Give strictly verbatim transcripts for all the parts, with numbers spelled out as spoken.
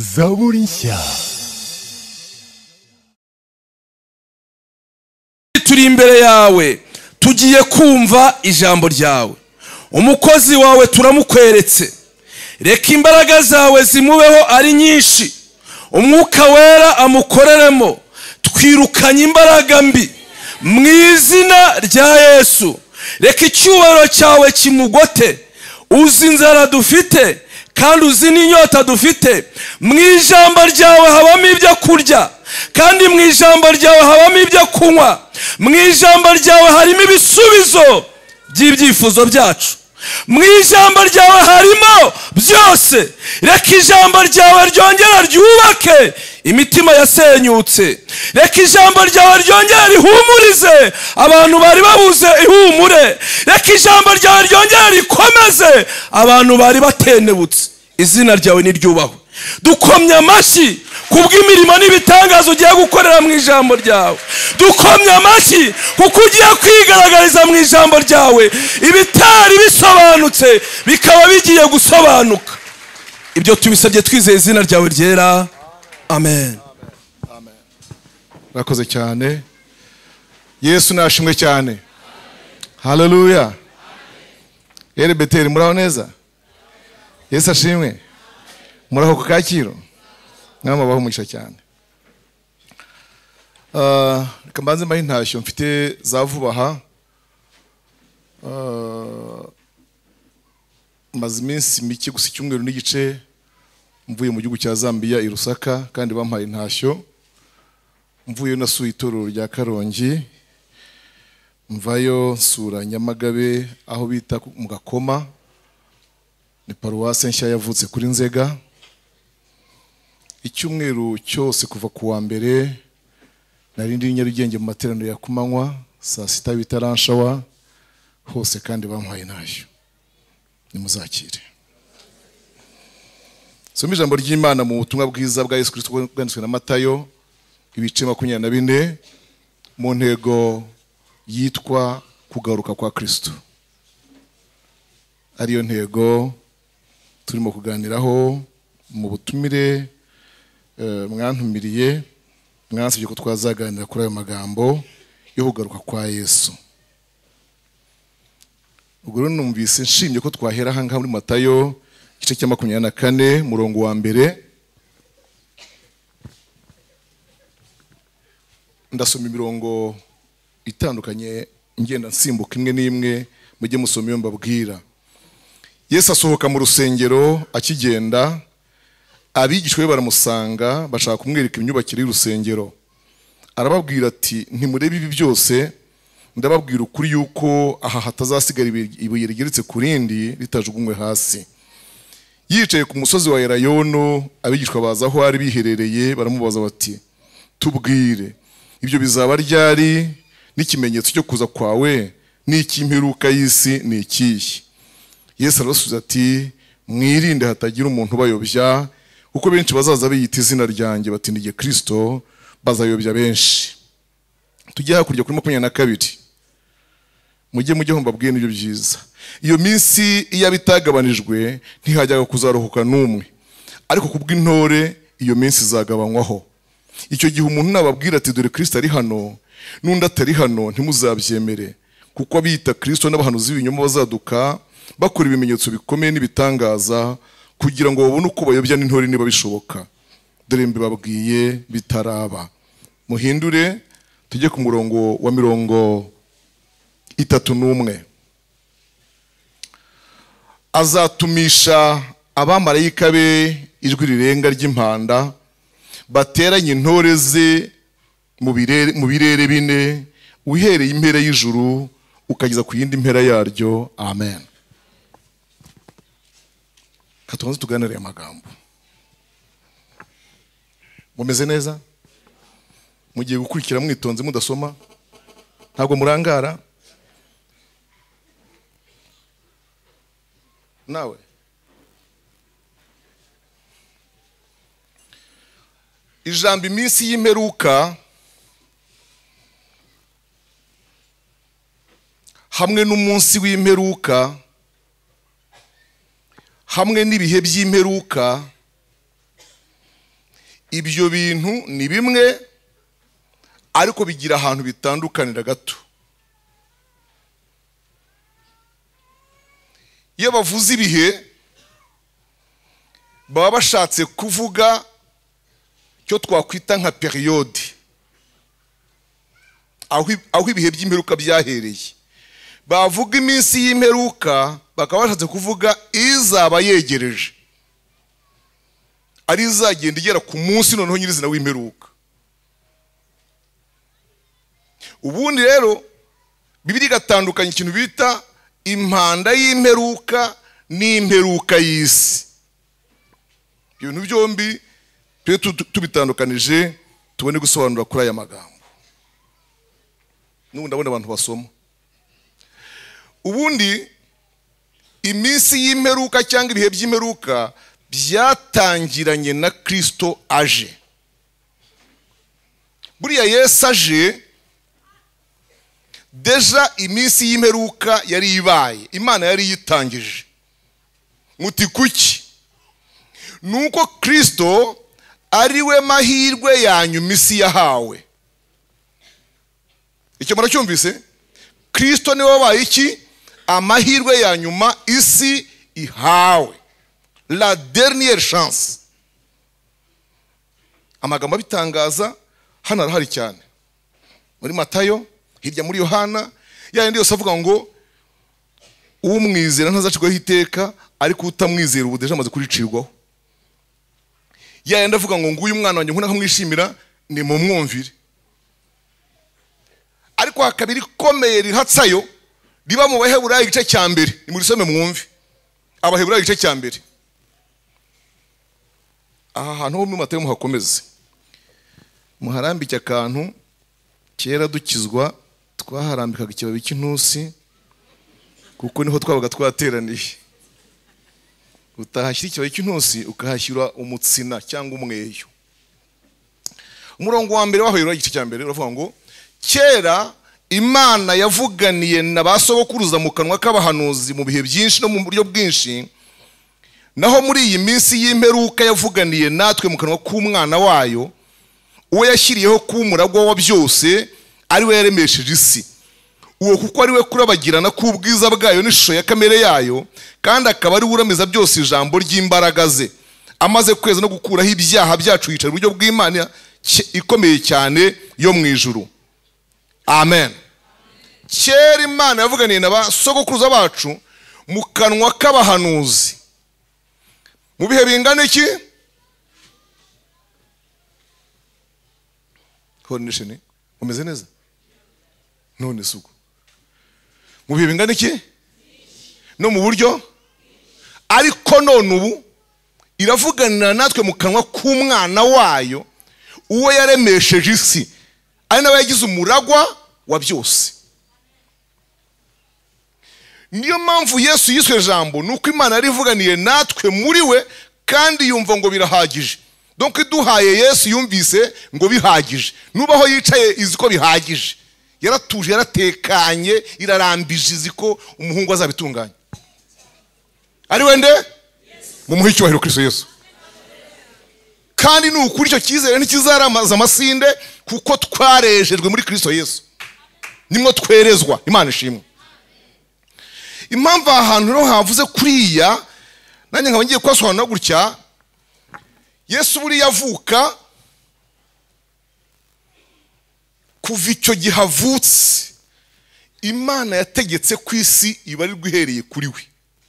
zaburi nshya. Turi imbere yawe tugiye kumva ijambo ryawe. Umukozi wawe turamukweretse, reka imbaraga zawe zimubeho ari nyinshi, umwuka wera amukoreremo. Twirukanye imbaraga mbi mu izina rya Yesu. Reka icyubahiro cyawe kimugote. Uzi inzara dufite kandi uzi n'inyota dufite. Mu ijambo ryawe habamo ibyo kurya kandi mu ijambo ryawe habamo ibyo kunywa. Mu ijambo ryawe harimo ibisubizo by'ibyifuzo byacu. Mu ijambo ryawe harimo byose. Reka ijambo ryawe ryongera ryubake imitima yasenyutse. Reka ijambo ryawe ryongera rihumurize abantu bari babuze ihumure. Reka ijambo ryawe ryongera rikomeze abantu bari batenebutse. Izina ryawe niryubahwe. Dukomye amashyi kubw'imirimo n'ibitangazo ugiye gukorera mu ijambo ryawe. Dukomye amashyi kuko ugiye kwigaragariza mu ijambo ryawe ibitari bisobanutse bikaba bigiye gusobanuka. Ibyo tubisabye twizeye izina ryawe ryera. Amen. Amen. Rakoze cyane. Yesu nashimwe cyane. Hallelujah. Ere Beteli muraho neza? Yesu ashimwe. Muraho ku Kacyiru? Mwama baho umugisha cyane. Uh, kambanze mbahe intashyo mfite za vuba aha. Uh, maze iminsi mike gusa icyumweru n'igice mvuye mu gihugu cya Zambia i Lusaka kandi bampaye intashyo. Mvuye nasuye itorero rya Karongi. Mvayo nsura Nyamagabe aho bita mu Gakoma. Ni paruwase nshya yavutse kuri Nzega. Icyumweru cyose kuva ku wa mbere nari ndi Nyarugenge mu materaniro ya kumanywa saa sita bitaranshawa hose kandi bampaye intashyo. Nimuzakire. Soma ijambo ry'Imana mu butumwa bwiza bwa Yesu Kristo bwanditswe na Matayo ibice makumyabiri na bine mu ntego yitwa kugaruka kwa Kristo. Ariyo ntego turimo kuganiraho mu butumire mwantumiriye mwansabye ko twazaganira kuri ayo magambo yo kugaruka kwa Yesu. Ubwo numvise nshimye ko twahera hanga muri Matayo igice cya makumyabiri na kane murongo wa mbere. Ndasoma imirongo itandukanye ngenda nsimbuka imwe n'imwe mujye musoma iyo mbabwira. Yesu asohoka mu rusengero akigenda, abigishwe baramusanga bashaka kumwereka imyubakire y'urusengero. Arababwira ati ntimurebe ibi byose, ndababwira ukuri yuko aha hatazasigara ibuye rigeretse ku rindi ritajugunywe hasi. Yicaye ku musozi wa Elayono, abigishwa baza aho ari biherereye baramubaza bati tubwire ibyo bizaba ryari n'ikimenyetso cyo kuza kwawe n'icy'imperuka y'isi ni ikihe? Yesu arabasubiza ati mwirinde hatagira umuntu bayobya, kuko benshi bazaza biyita izina ryanjye bati ndiye Kristo, bazayobya benshi. Tujye hakurya kuri makumyabiri na kabiri. Mujye mujye ho mbabwiye n'ibyo byiza. Iyo minsi iyo bitagabanijwe ntihajyaga kuzaruhuka n'umwe, ariko kubw'intore iyo minsi izagabanywaho. Icyo gihe umuntu nababwira ati dore Kristo ari hano n'undi atari hano ntimuzabyemere, kuko abita Kristo n'abahanuzi b'ibinyoma bazaduka bakora ibimenyetso bikomeye n'ibitangaza kugira ngo babone uko bayobya n'intore niba bishoboka. Dore mbibabwiye bitaraba. Muhindure tujye ku murongo wa mirongo itatu n'umwe. Azatumisha abamarayika be ijwi rirenga ry'impanda, bateranye intore ze mu birere mu birere bine, uhereye impera y'ijuru ukageza ku yindi mpera yaryo. Amen. Katonze tuganire amagambo. Mumeze neza? Mugiye gukurikira mwitonze mudasoma? Ntabwo murangara? Nawe ijambo iminsi y'imperuka hamwe n'umunsi w'imperuka hamwe n'ibihe by'imperuka ibyo bintu ni bimwe ariko bigira ahantu bitandukanira gato. Iyo bavuze ibihe baba bashatse kuvuga cyo twakwita nka periode, aho ibihe by'imperuka byahereye. Bavuga iminsi y'imperuka bakaba bashatse kuvuga izaba yegereje, ari izagenda igera ku munsi noneho nyirizina w'imperuka. Ubundi rero Bibiliya igatandukanya ikintu bita impanda y'imperuka n'imperuka y'isi. Ibintu byombi tubitandukanije tubone gusobanura kuri aya magambo. N'ubu ndabona abantu basoma. Ubundi iminsi y'imperuka cyangwa ibihe by'imperuka byatangiranye na Kristo aje. Buriya Yesu aje, deja iminsi y'imperuka yari ibaye, Imana yari yitangije. Muti kuki? Nuko Kristo ari we mahirwe yanyu misi yahawe. Icyo muracyumvise? Kristo ni wabaye iki? Amahirwe ya nyuma isi ihawe. La dernière chance. Amagambo bitangaza hano arahari cyane. Muri Matayo, hirya muri Yohana, yandi yose avuga ngo umwizera ntazacirwaho iteka, ariko utamwizera ubu deja amaze kuricirwaho. Yandi avuga ngo nguyu mwana wanjye nkunda kumwishimira, ni mu mwumvire. Ariko hakabiri komeye rihatsayo riba mu Baheburayo igice cya mbere, ni muri some mwumve. Abaheburayo igice cya mbere. Aha hantu ho mu Matayo muhakomeze. Muharambike akantu kera dukizwa twaharambikaga ikibabi cy'intusi, kuko niho twabaga twateraniye. Utahashyira ikibabi cy'intusi ukahashyira umutsina cyangwa umweyo. Umurongo wa mbere w'Abaheburayo igice cya mbere uravuga ngo kera Imana yavuganiye na basogokuruza mu kanwa k'abahanuzi mu bihe byinshi no mu buryo bwinshi, naho muri iyi minsi y'imperuka yavuganiye natwe mu kanwa k'umwana wayo, uwo yashyiriyeho kuba umuragwa wa byose, ari we yaremesheje isi. Uwo kuko ari we kurabagirana k'ubwiza bwayo n'ishusho ya kamere yayo, kandi akaba ari we urameza byose ijambo ry'imbaraga ze. Amaze kweza no gukuraho ibyaha byacu yicara uburyo bw'Imana ikomeye cyane yo mu ijuru. Amen. Kera Imana yavuganiye na basogokuruza bacu mu kanwa k'abahanuzi mu bihe bingana iki? Honesheni umeze neza? None suko mu bihe bingana iki? No mu buryo, ariko none ubu iravuganira natwe mu kanwa k'umwana wayo, uwo yaremesheje isi, ari nawe yagize umuragwa wa byose. Niyo mpamvu Yesu yiswe jambo, nuko Imana yari ivuganiye natwe muri we, kandi yumva ngo birahagije. Donc iduhaye Yesu yumvise ngo bihagije. Nubaho yicaye iziko bihagije. Yaratuje, yaratekanye, irarambije iziko umuhungu azabitunganya. Ari wende? Mu muhe icyubahiro Kristo Yesu. Kandi nukuri icyo cyizere ntikizaramaza amasinde, kuko twarejejwe muri Kristo Yesu. Nimwo twerezwa, Imana ishimwe. Impamvu ahantu rero havuze kuriya, nanjye nkaba ngiye kwasobanura gutya. Yesu buri yavuka, kuva icyo gihavutse Imana yategetse ku isi ibarirwa ihereye kuri we.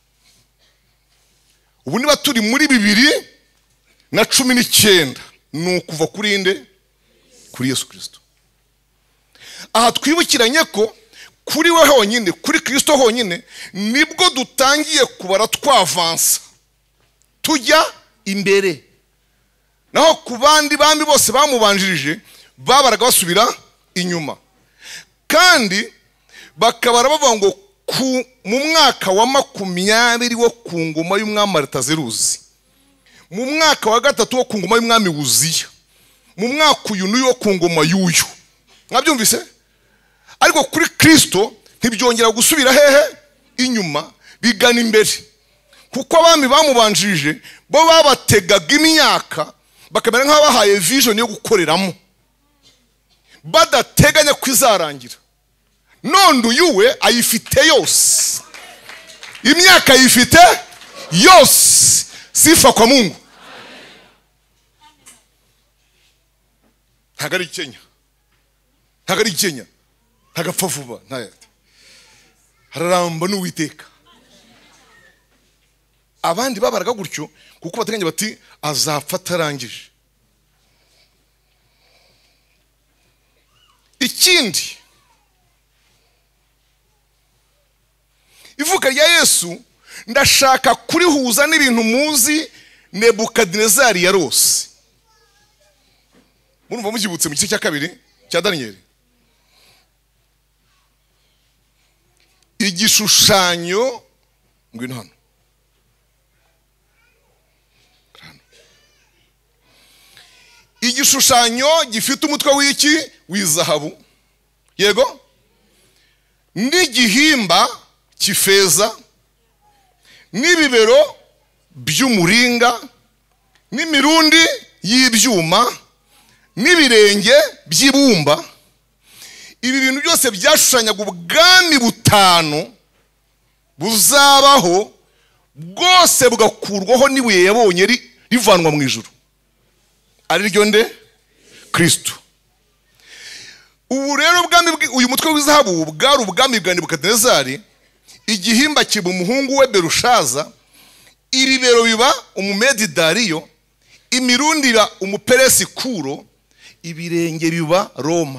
Ubu niba turi muri bibiri na cumi n'icyenda, ni ukuva kuri inde? Kuri Yesu Kristo. Aha twibukiranye ko kuri we honyine, kuri Kristo honyine, nibwo dutangiye kubara twavansa tujya imbere. Naho ku bandi bami bose bamubanjirije babaraga basubira inyuma. Kandi bakabara bavuga ngo mu mwaka wa makumyabiri wo ku ngoma y'umwami Aritazeruzi, mu mwaka wa gatatu wo ku ngoma y'umwami Uziya, mu mwaka uyu n'uyu wo ku ngoma y'uyu. Mwabyumvise? Ariko kuri Kristo ntibyongera gusubira hehe? Inyuma, bigana imbere. Kuko abami bamubanjirije bo babategaga imyaka bakamera nk'aho bahaye vision yo gukoreramo badateganya kwizarangira. None uyu we ayifite yose, imyaka ayifite yose. Sifa kwa Mungu. Hagari Kenya, hagari Kenya, hagapfa vuba ntayate, hararamba n'Uwiteka. Abandi babaraga gutyo kuko bateganya bati azapfa atarangije. Ikindi, ivuka rya Yesu ndashaka kurihuza n'ibintu muzi Nebukadinezari yarose. Murumva mugibutse mu gice cya kabiri cya Daniel, igishushanyo ngwino hano, igishushanyo gifite umutwe w'iki w'izahabu, yego, n'igihimba cy'ifeza, n'ibibero by'umuringa, n'imirundi y'ibyuma, n'ibirenge by'ibumba. Ibi bintu byose byashushanyaga ubwami butanu buzabaho, bwose bugakurwaho n'ibuye yabonye rivanwa mu ijuru, ari ryo nde? Kristo. Ubu rero ubwami, uyu mutwe w'izahabu bwari ubwami bwa Nebukadinezari, igihimba kiba umuhungu we Berushaza, ibibero biba umumedi Dariyo, imirundi biba umuperesi Kuro, ibirenge biba Roma.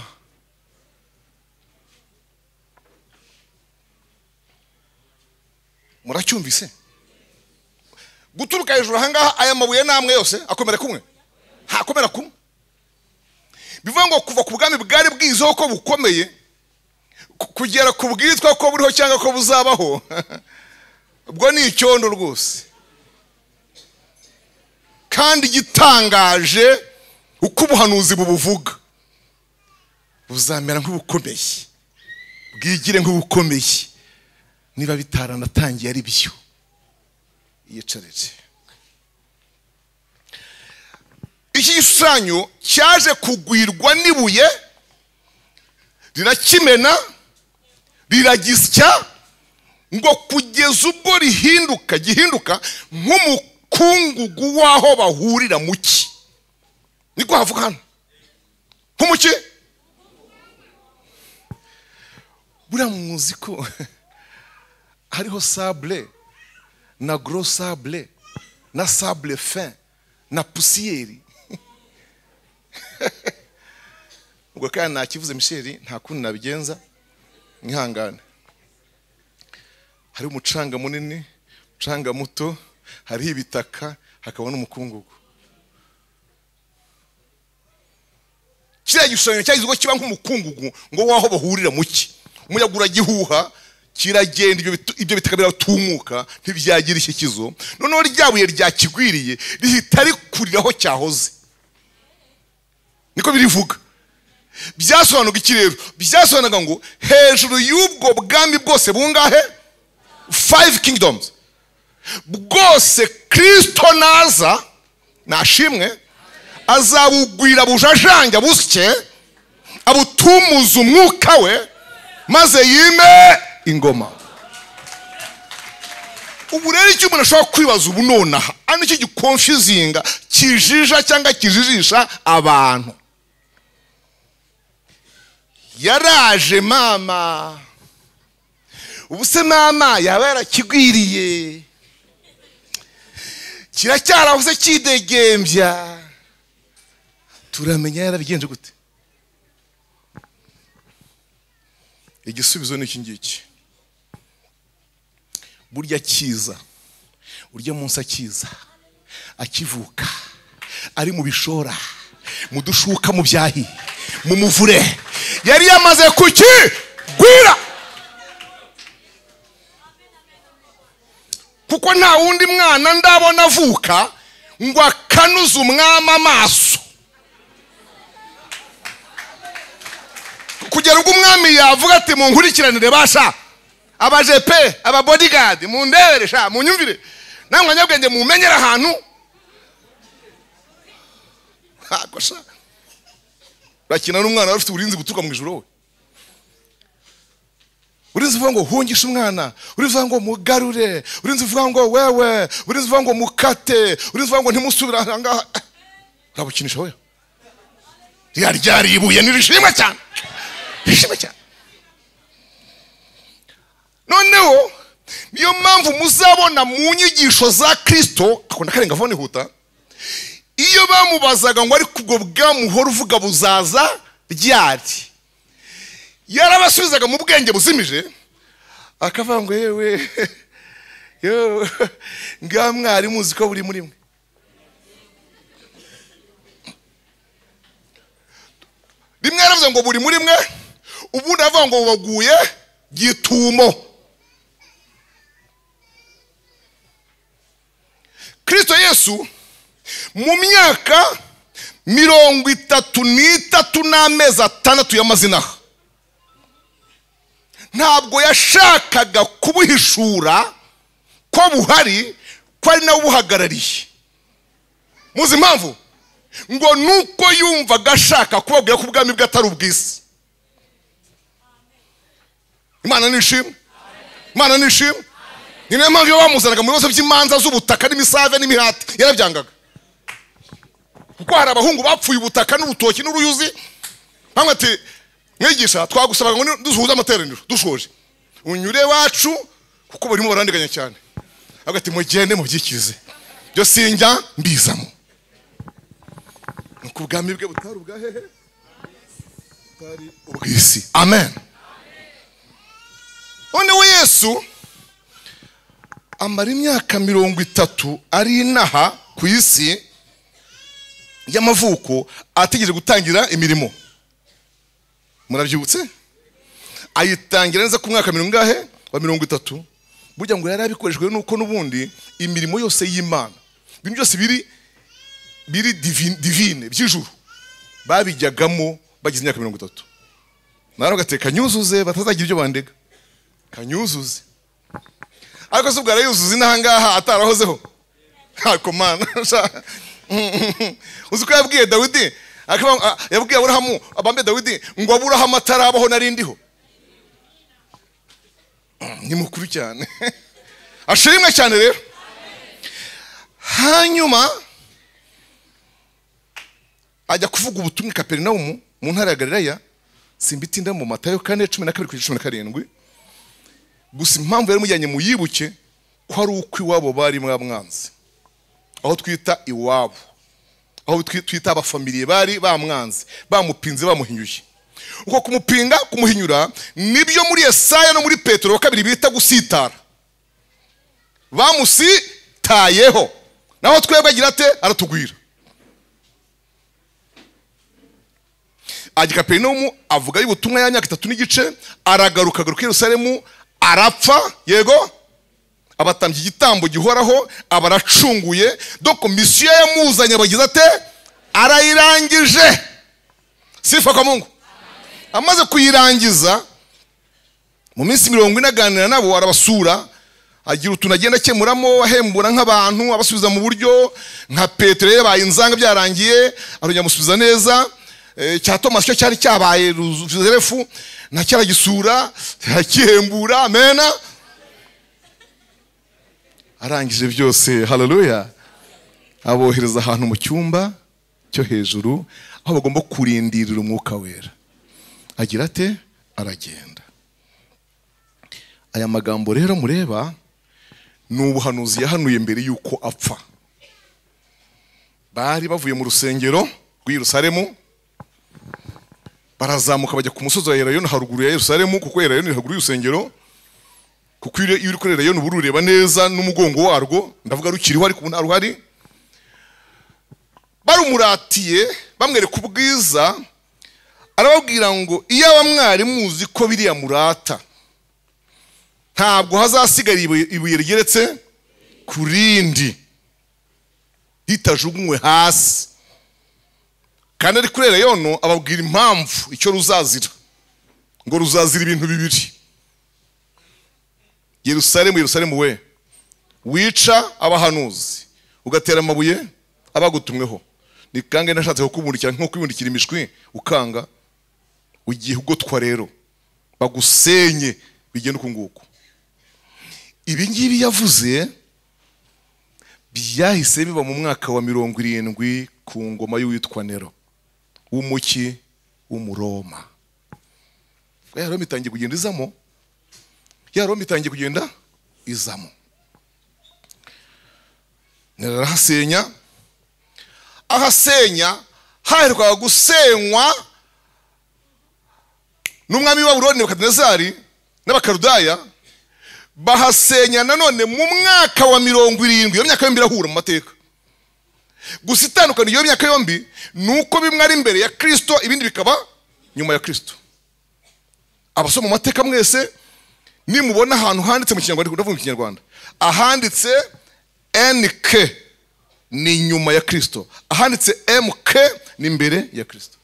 Muracyumvise? Guturuka hejuru ahangaha aya mabuye namwe yose akomera kumwe? Hakomera kumwe. Bivuga ngo kuva ku bwami bwari bwizeho ko bukomeye kugera ku bwitwa ko buriho cyangwa ko buzabaho, ubwo ni icyondo rwose. Kandi gitangaje uko ubuhanuzi bubuvuga, buzamera nk'ubukomeye, bwigire nk'ubukomeye, niba bitaranatangiye ari byo. Yicaretse. Iki gishushanyo cyaje kugwirwa n'ibuye rirakimena riragisya ngo kugeza ubwo rihinduka gihinduka nk'umukungugu waho bahurira mu cyi. Niko havuga hano nk'umuki. Buriya muzi ko hariho sable na gros sable na sable fin na poussière. Ubwo kandi nakivuze Michel nta kundi nabigenza, nkihangane. Hari umucanga munini, umucanga muto, hari ibitaka, hakaba n'umukungugu. Kiriya gishushanyo cyagizwe kiba nk'umukungugu ngo waho bahurira mu cyi. Umuyaga uragihuha, kiragenda, ibyo bitaka biratumuka, ntibyagira ishyikizo. Noneho ryabuye ryakigwiriye rihita rikuriraho cyahoze. Niko birivuga. Byasobanuka iki rero? Byasobanuka ngo hejuru y'ubwo bwami bwose bungahe? Five kingdoms. Bwose Kristo naza, nashimwe, azabugwira bujajanja busye, abutumuza umwuka we, maze yime ingoma. Ubu rero icyo umuntu ashobora kwibaza ubu nonaha, ano icyo gikonfuzinga, kijija cyangwa kijijisha abantu. Yaraje mama, ubu se mama yaba yarakigwiriye, kiracyaravuze kidegembya, turamenya yarabigenje gute? Igisubizo ni iki ngiki. Burya kiza, urya munsi akiza, akivuka, ari mu bishora, mu dushuka, mu byahi, mu muvure, yari yamaze kuki gwira. Kuko nta wundi mwana ndabona avuka ngo akanuza umwami amaso, kugera ubwo umwami yavuga ati munkurikiranire basha, abajepe, aba bodyguard, mundebere sha, munyumvire namwe nyabwenge mumenyera ahantu. kosha bakina n'umwana wari ufite uburinzi buturuka mu ijuru we urinzi uvuga ngo hungisha umwana urinzi uvuga ngo mugarure urinzi uvuga ngo wewe urinzi uvuga ngo mukate urinzi uvuga ngo ntimusubira ahangaha urabukinisha we ryari ryari ibuye nirishimwe cyane rishimwe cyane noneho niyo mpamvu muzabona mu nyigisho za Kristo akunda karenga vone huta iyo bamubazaga ngo ari kubwo bwamuhora uvuga buzaza ryari yarabasubizaga mu bwenge buzimije akavuga ngo yewe yo ngamwari muzi ko buri muri mwe rimwe yaravuze ngo buri muri mwe ubundi avuga ngo baguye gitumo Kristo Yesu mu myaka mirongo itatu n'itatu n'amezi atandatu y'amazina ntabwo yashakaga kubuhishura ko buhari ko ari nawe ubuhagarariye muzi impamvu ngo nuko yumvaga ashaka kubabwira ko ubwami bwe atari ubw'isi Imana nishimwe Imana nishimwe ni nayo mpamvu iyo bamuzanaga mu bibazo by'imanza z'ubutaka n'imisave n'imihati yarabyangaga kuko hari abahungu bapfuye ubutaka n'urutoki n'uruyuzi bamwe ati mwigisha twagusabaga ngo dusuhuze amateraniro dushoje unyure wacu kuko barimo barandiganya cyane agati mugende mubyikirize byo sinjya mbizamo nuko ubwami bwe butari ubwa hehe butari ubw'isi amen noneho Yesu amara imyaka mirongo itatu ari inaha ku isi y'amavuko ategereje gutangira imirimo murabyibutse ayitangira neza ku mwaka mirongo ngahe wa mirongo itatu burya ngo yari abikoreshwe nuko nubundi imirimo yose y'Imana ibintu byose biri biri divine divine by'ijuru babijyagamo bagize imyaka mirongo itatu naro gateka nyuzuze batazagira ibyo bandega kanyuzuze ariko se ubwo arayuzuze inahangaha atarahozeho hako mana uzi ko yabwiye Dawidi akaba yabwiye Aburahamu abambe Dawidi ngo Aburahamu atarabaho narindiho ni mukuru cyane ashimwe cyane rero hanyuma ajya kuvuga ubutumwa Kaperinaumu mu ntara ya Galilaya simbitinda mu Matayo kane cumi na kabiri kugeza cumi na karindwi gusa impamvu yari mujyanye mu yibuke ko ari uko iwabo bari mwamwanzi aho twita iwabo aho twita abafamiliye bari bamwanzi bamupinze bamuhinyuye uko kumupinga kumuhinyura nibyo muri Yesaya no muri Petero wa kabiri bita gusitara bamusitayeho naho twebwe agira ate aratugwira ajya Kaperinaumu avuga y'ubutumwa ya myaka itatu n'igice aragaruka garuka Yerusalemu arapfa yego abatambye igitambo gihoraho abaracunguye donc mission yamuzanye bagize ate arayirangije sifa kwa Mungu amaze kuyirangiza mu minsi mirongo ine aganira nabo arabasura agira utuntu agenda akemuramo ahembura nk'abantu abasubiza mu buryo nka Petero yabaye inzanga byarangiye arongera musubiza neza cya Thomas cyo cyari cyabaye Josefu na cyaragisura yakihembura amena arangije byose haleluya abohereza ahantu mu cyumba cyo hejuru aho bagomba kurindirira umwuka wera agira ate aragenda aya magambo rero mureba ni ubuhanuzi yahanuye mbere yuko apfa bari bavuye mu rusengero rw'i Yerusalemu barazamuka bajya ku musozi wa Elayono haruguru ya Yerusalemu kuko Elayono iri haruguru y'urusengero kuko iyo uri kuri Elayono burureba neza n'umugongo warwo ndavuga rukiriho ariko nta ruhari barumuratiye bamwereka ubwiza arababwira ngo iyo abamwari muzi ko biriya murata ntabwo hazasigara ibuye rigeretse kurindi ritajugunywe hasi kandi ari kuri Elayono ababwira impamvu icyo ruzazira ngo ruzazira ibintu bibiri Yerusalemu Yerusalemu we wica abahanuzi ugatera amabuye abagutumweho ni kange nashatse kukubundikira nko kwibundikira imishwi ukanga ugiye ugotwa rero bagusenye bigenda uko nguko. Ibi ngibi yavuze byahise biba mu mwaka wa mirongo irindwi ku ngoma y'uwitwa Nero w'umuki w'umuroma. Ya Roma itangiye kugenda izamo, ya Roma itangiye kugenda izamo. Nero arahasenya, ahasenya haherukaga gusenywa n'umwami wa Babuloni Nebukadinezari n'abakarudaya, bahasenya nanone mu mwaka wa mirongo irindwi. Iyo myaka yombi irahura mu mateka, gusa itandukanye iyo myaka yombi nuko bimwe ari imbere ya Kristo ibindi bikaba nyuma ya Kristo. Abasoma mu mateka mwese nimubona ahantu handitse mu Kinyarwanda, ndavuga mu Kinyarwanda, ahanditse N K ni nyuma ya Kristo, ahanditse M K ni imbere ya Kristo.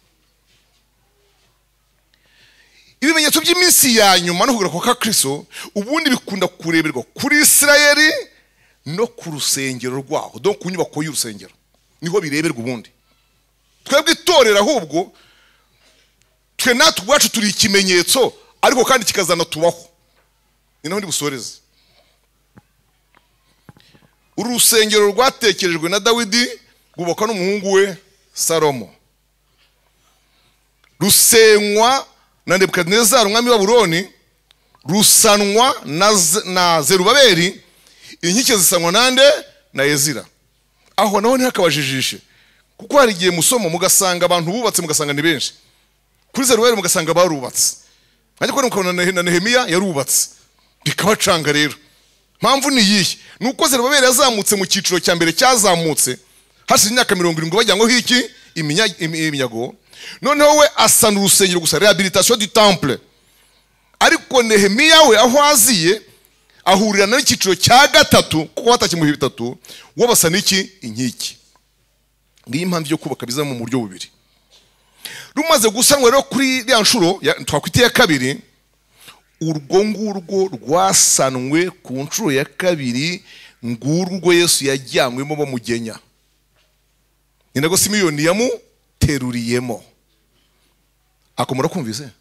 Ibimenyetso by'iminsi ya nyuma no kugaruka kwa Kristo ubundi bikunda kureberwa kuri Isirayeli no ku rusengero rwaho, donc ku nyubako y'urusengero niho bireberwa. Ubundi twebwe itorera ahubwo twe natwe ubwacu turi ikimenyetso, ariko kandi kikazana tubaho. Ni naho ndi busoreze. Urusengero rwatekerejwe na Dawidi rwubakwa n'umuhungu we Salomo, rusenywa na Nebukadinezari umwami wa Babuloni, rusanwa na, na Zerubabeli, inkike zisanwa nande na Ezira. Aho naho ntakabajijishe, kuko hari igihe musomo mugasanga abantu bubatse mugasanga ni benshi, kuri Zerubabeli mugasanga barubatse, ariko n'ukabona na Nehemiya yarubatse bikabacanga. Rero mpamvu ni yihe? Nuko Zerubabeli yazamutse mu cyiciro cya mbere cyazamutse hasi imyaka mirongo irindwi bajya ngo hiki iminyago, noneho we asana urusengero gusa, rehabilitation du temple. Ariko Nehemiya we aho aziye ahurira n'icyiciro cya gatatu, kuko hataki mu bitatu wabasana iki inkiki. Ngiyi impamvu yo kubaka biza mu buryo bubiri. Rumaze gusanwa rero kuri ya nshuro twakwitiye ya kabiri, urwo ngurwo rwasanwe ku nshuro ya kabiri, ngurwo Yesu yajyanwemo bamugenya, ni nago Simiyoni yamuteruriyemo. Akomora kumvise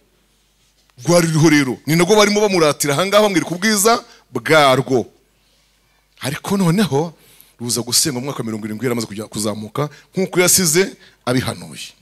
rwari ruriho rero, ni nago barimo bamuratira ahangaha bamwira ku bwiza bwarwo. Ariko noneho ruza gusenga mu mwaka wa mirongo irindwi yaramaze kujya kuzamuka nk'uko yasize abihanuye.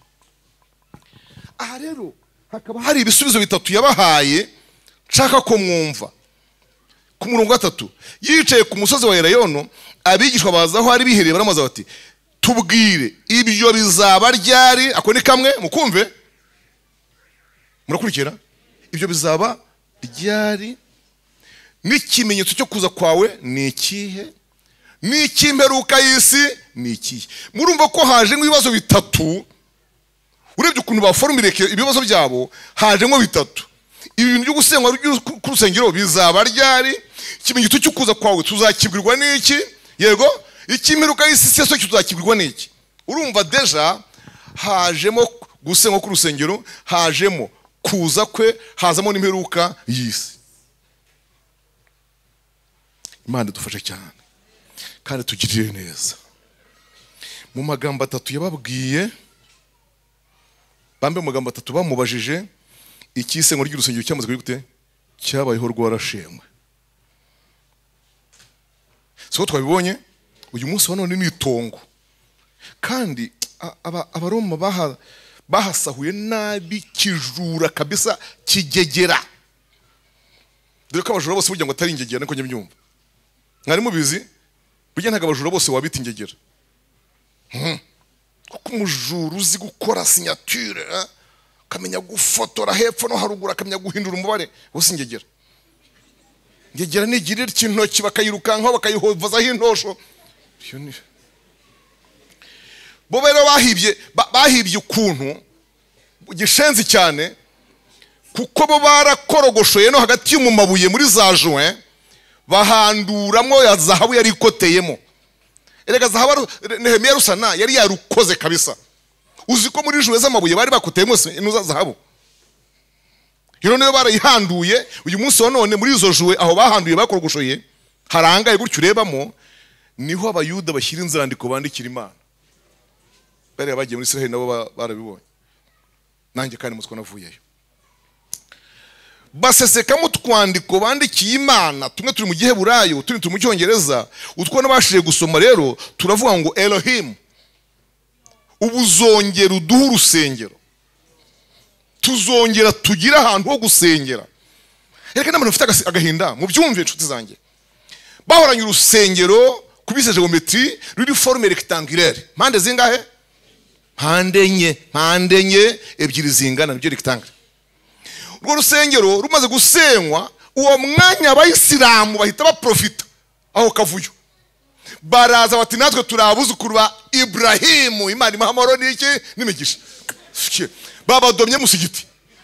Aha rero hakaba hari ibisubizo bitatu yabahaye nshaka ko mwumva. Ku murongo gatatu, yicaye ku musozi wa Elayono, abigishwa baza aho ari bihereye baramaza bati, tubwire ibyo bizaba ryari? Ako ni kamwe mukumve, murakurikira. Ibyo bizaba ryari, n'ikimenyetso cyo kuza kwawe ni ikihe, n'ikimperuka y'isi ni ikihe? Murumva ko haje nk'ibibazo bitatu. Urebye ukuntu baforumire ibibazo byabo, haje nko bitatu. Ibi bintu byo gusenywa ku rusengero bizaba ryari, ikimenyetso cyo kuza kwawe tuzakibwirwa n'iki, yego ikimperuka y'isi cyo tuzakibwirwa n'iki. Urumva deja hajemo gusenywa ku rusengero, hajemo kuza kwe, hazamo n'imperuka y'isi. Imana dufashe cyane kandi tugirire neza. Mu magambo atatu yababwiye, bambe mu magambo atatu bamubajije ikisengo ry'urusengero cyamaze kuri gute cyabayeho rwarashemwe. So twabibonye uyu munsi wa none ni itongo, kandi abaroma baha bahasahuye nabi kijura kabisa kigegera. Dore ko abajura bose burya ngo atari ingegera, niko njye mbyumva. Mwari mubizi burya ntaga abajura bose wabita ingegera. Hmm. Kuko umujura uzi gukora signature, kamenya gufotora hepfo no harugura, kamenya guhindura umubare, bose ingegera. Ingegera ni igirira cy'intoki bakayirukankaho bakayihovazaho intosho. Bo rero bahibye bahibye ukuntu gishenzi cyane, kuko bo barakorogoshoye no hagati mu mabuye muri za joint bahanduramo ya zahabu yari ikoteyemo. Erega zahabu Nehemiya rusana yari yarukoze kabisa. Uzi ko muri joint z'amabuye bari bakoteyemo inuza zahabu. Hiro niyo barayihanduye. Uyu munsi wa none muri izo joint aho bahanduye bakorogoshoye harangaye gutyo urebamo, niho abayuda bashyira inzandiko bandikira Imana. bari bagiye muri Israel nabo barabibonye nanjye kandi mutwe navuyeyo baseseka mu twandiko bandikiye Imana tumwe turi mu Giheburayo turi turi mu Cyongereza utwo nabashije gusoma rero turavuga ngo Elohim ubuzongera uduha urusengero tuzongera tugira ahantu ho gusengera reka n'abantu bafite agahinda mu byumve inshuti zanjye bahoranye urusengero kubise geometry ruri forme rectangulaire mpande zingahe mpande enye mpande enye ebyiri zingana nibyo rectangle urwo rusengero rumaze gusenywa uwo mwanya abayisilamu bahita baprofita aho kavuyo baraza bati natwe turabuzukuru ba Ibrahimu Imana imuhamoro niki n'imigisha babadomye musigiti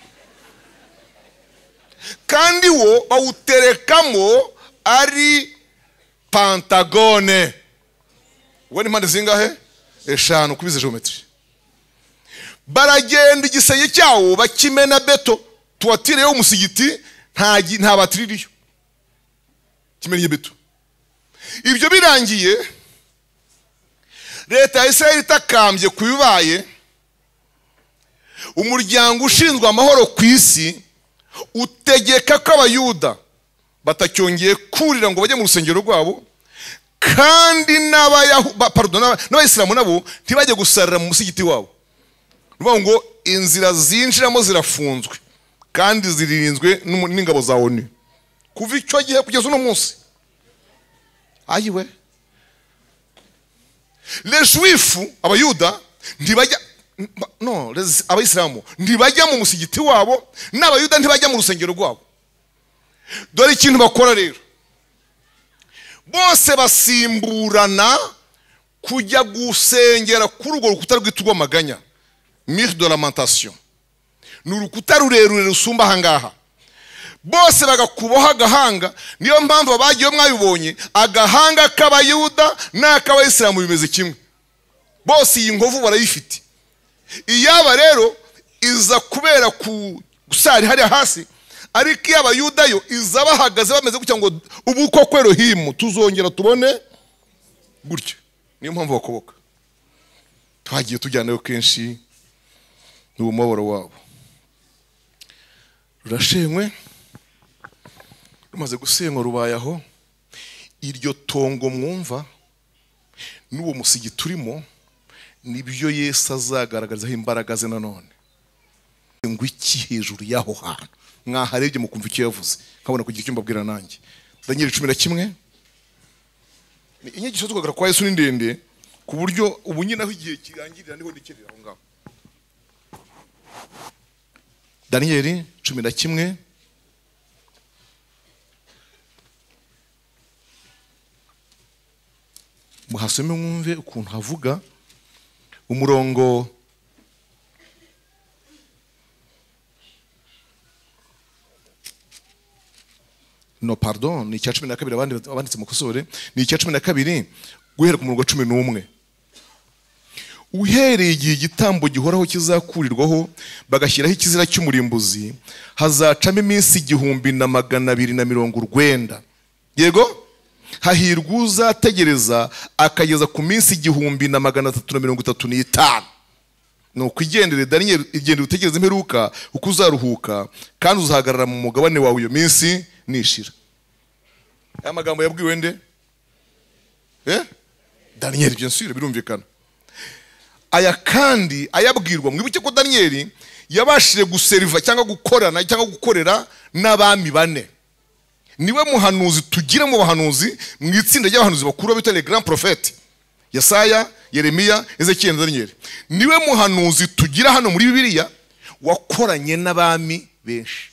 kandi wo bawuterekamo ari Pentagone wani mpande zingahe eshanu kubize geometry baragenda igisenge cyawo bakimena beto tuwatire yo musigiti nta nta batiririyo kimenye beto ibyo birangiye leta ya Israel itakambye kubibaye umuryango ushinzwe amahoro ku isi utegeka ko abayuda batacyongeye kurira ngo bajye mu rusengero rwabo kandi n'abayahu pardon n'abayisilamu nabo ntibajye gusarira mu musigiti wabo ruvuga ngo inzira zinjiramo zirafunzwe kandi ziririnzwe n'ingabo za O N U kuva icyo gihe kugeza uno munsi ayiwe les juifs abayuda ntibajya no abayisilamu ntibajya mu musigiti wabo n'abayuda ntibajya mu rusengero rwabo dore ikintu bakora rero bose basimburana kujya gusengera kuri urwo rukuta rwitwa Maganya mur de lamentation n'urukuta rurerure rusumba hangaha bose bagakuboha agahanga niyo mpamvu abagiye mwabibonye agahanga k'abayuda n'ak'abayisilamu bimeze kimwe bose iyi nkovu barayifite iyaba rero iza kubera ku gusari hari hasi ariko y'abayuda yo iza bahagaze bameze gutya ngo ubu koko Elohim tuzongera tubone gutyo niyo mpamvu bakoboka twagiye tujyanayo kenshi n'umubabaro wabo rurashenywe rumaze gusenywa rubayaho iryo tongo mwumva n'uwo musigi turimo nibyo Yesu azagaragarizaho imbaraga ze nanone ngo iki hejuru yaho hantu mwaharebye mukumva icyo yavuze nkabona kugira icyo mbabwira nanjye Daniel cumi na kimwe inyigisho tukagira kwa Yesu ni ndende ku buryo ubu nyine aho igihe kirangirira niho ndikerera aho ngaho Daniel cumi na kimwe muhasome mwumve ukuntu havuga umurongo no pardon ni cya cumi na kabiri abandi abanditse mukosore ni cya cumi na kabiri guhera ku murongo cumi n'umwe uhereye igihe igitambo gihoraho kizakurirwaho bagashyiraho ikizira cy'umurimbuzi hazacamo iminsi igihumbi na magana abiri na mirongo urwenda yego hahirwa uzategereza akageza ku minsi igihumbi na magana atatu na mirongo itatu n'itanu nuko igendere Daniel igendere utegereze imperuka uko uzaruhuka kandi uzahagarara mu mugabane wawe iyo minsi nishira aya magambo yabwiwe nde eh Daniel bien sûr birumvikana aya kandi ayabwirwa mwibuke ko Daniel yabashije guseriva cyangwa gukorana cyangwa gukorera n'abami bane niwe muhanuzi tugira mu bahanuzi mu itsinda ry'abahanuzi bakuru bita les grands prophètes Yesaya Yeremiya Ezekiel na Daniel niwe muhanuzi tugira hano muri Bibiliya wakoranye n'abami benshi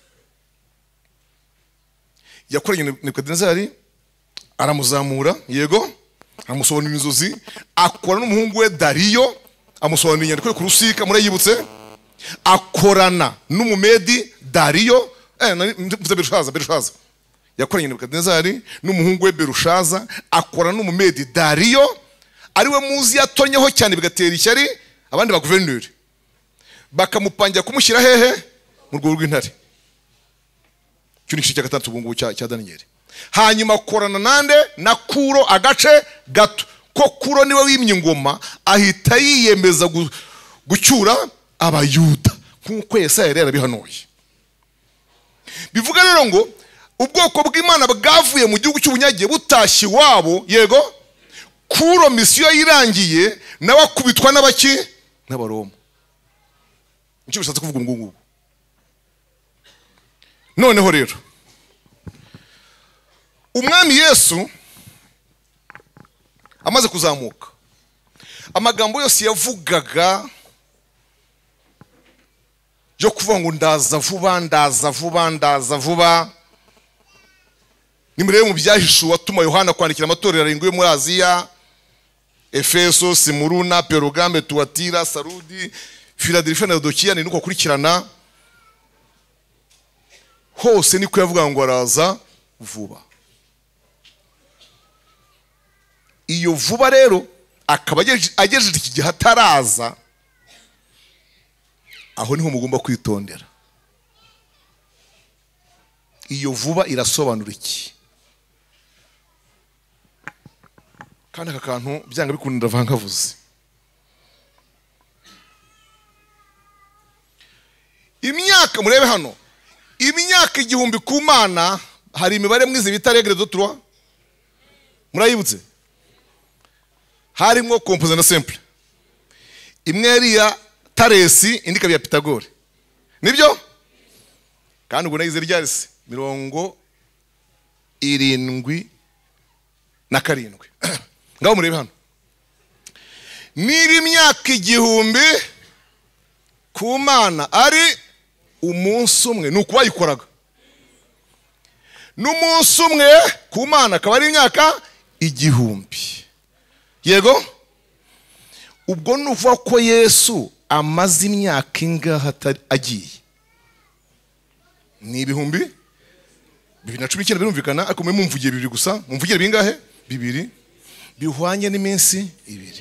yakoranye Nebukadinezari aramuzamura yego amusobanurira inzozi akora n'umuhungu we Dariyo amusobanurira inyandiko ku rusika murayibutse akorana n'umumedi Dariyo eh mvuze Berushaza Berushaza yakoranye Nebukadinezari n'umuhungu we Berushaza akora n'umumedi Dariyo ariwe muzi yatonyeho cyane bigatera ishyari abandi ba guverineri bakamupangira kumushyira hehe mu rwego rw'intare cyo ni cya gatatu bungu cya cya Daniel hanyuma korana nande na Kuro agace gato ko Kuro niwe wimye ingoma ahita yiyemeza gucyura abayuda nk'uko Yesaya yari yarabihanuye. Bivuga rero ngo ubwoko bw'Imana bwavuye mu gihugu cy'ubunyage butashye iwabo, yego, Kuro misiyo yirangiye nawe akubitwa n'abaki n'Abaroma. Nicyo bishatse kuvuga ngo ngubu. Noneho rero umwami Yesu amaze kuzamuka, amagambo yose yavugaga yo kuvuga ngo ndaza vuba ndaza vuba ndaza vuba, nimurebe mu byahishuwe atuma Yohana kwandikira amatorero arindwi yo muri Aziya: Efeso, Simuruna, Perugame, Tuatira, Sarudi, Filadelfia na Laodikiya. Ni nuko kurikirana hose niko yavuga ngo araza vuba. Iyo vuba rero akaba agejeje iki gihe ataraza, aho niho mugomba kwitondera. Iyo vuba irasobanura iki? Kandi aka kantu byanga bikunda ndavangavuze. Imyaka murebe hano, imyaka igihumbi ku Mana, hari imibare mwize bita regle de trois, murayibutse? Harimo composé na simple. Imwe yari ya Taresi, indi kabya Pitagore. Nibyo? Kandi ubwo nayize ryarese mirongo irindwi na karindwi. Ngaho murebe hano. Niba imyaka igihumbi ku Mana ari umunsi umwe, nuko bayikoraga. N'umunsi umwe ku Mana akaba ari imyaka igihumbi. Yego? Ubwo nuvuga ko Yesu amaze imyaka ingahe agiye? Ni ibihumbi bibiri na cumi n'icyenda birumvikana, ariko mwe mumvugiye bibiri gusa. Mumvugiye bingahe? Bibiri. Bihwanye n'iminsi ibiri.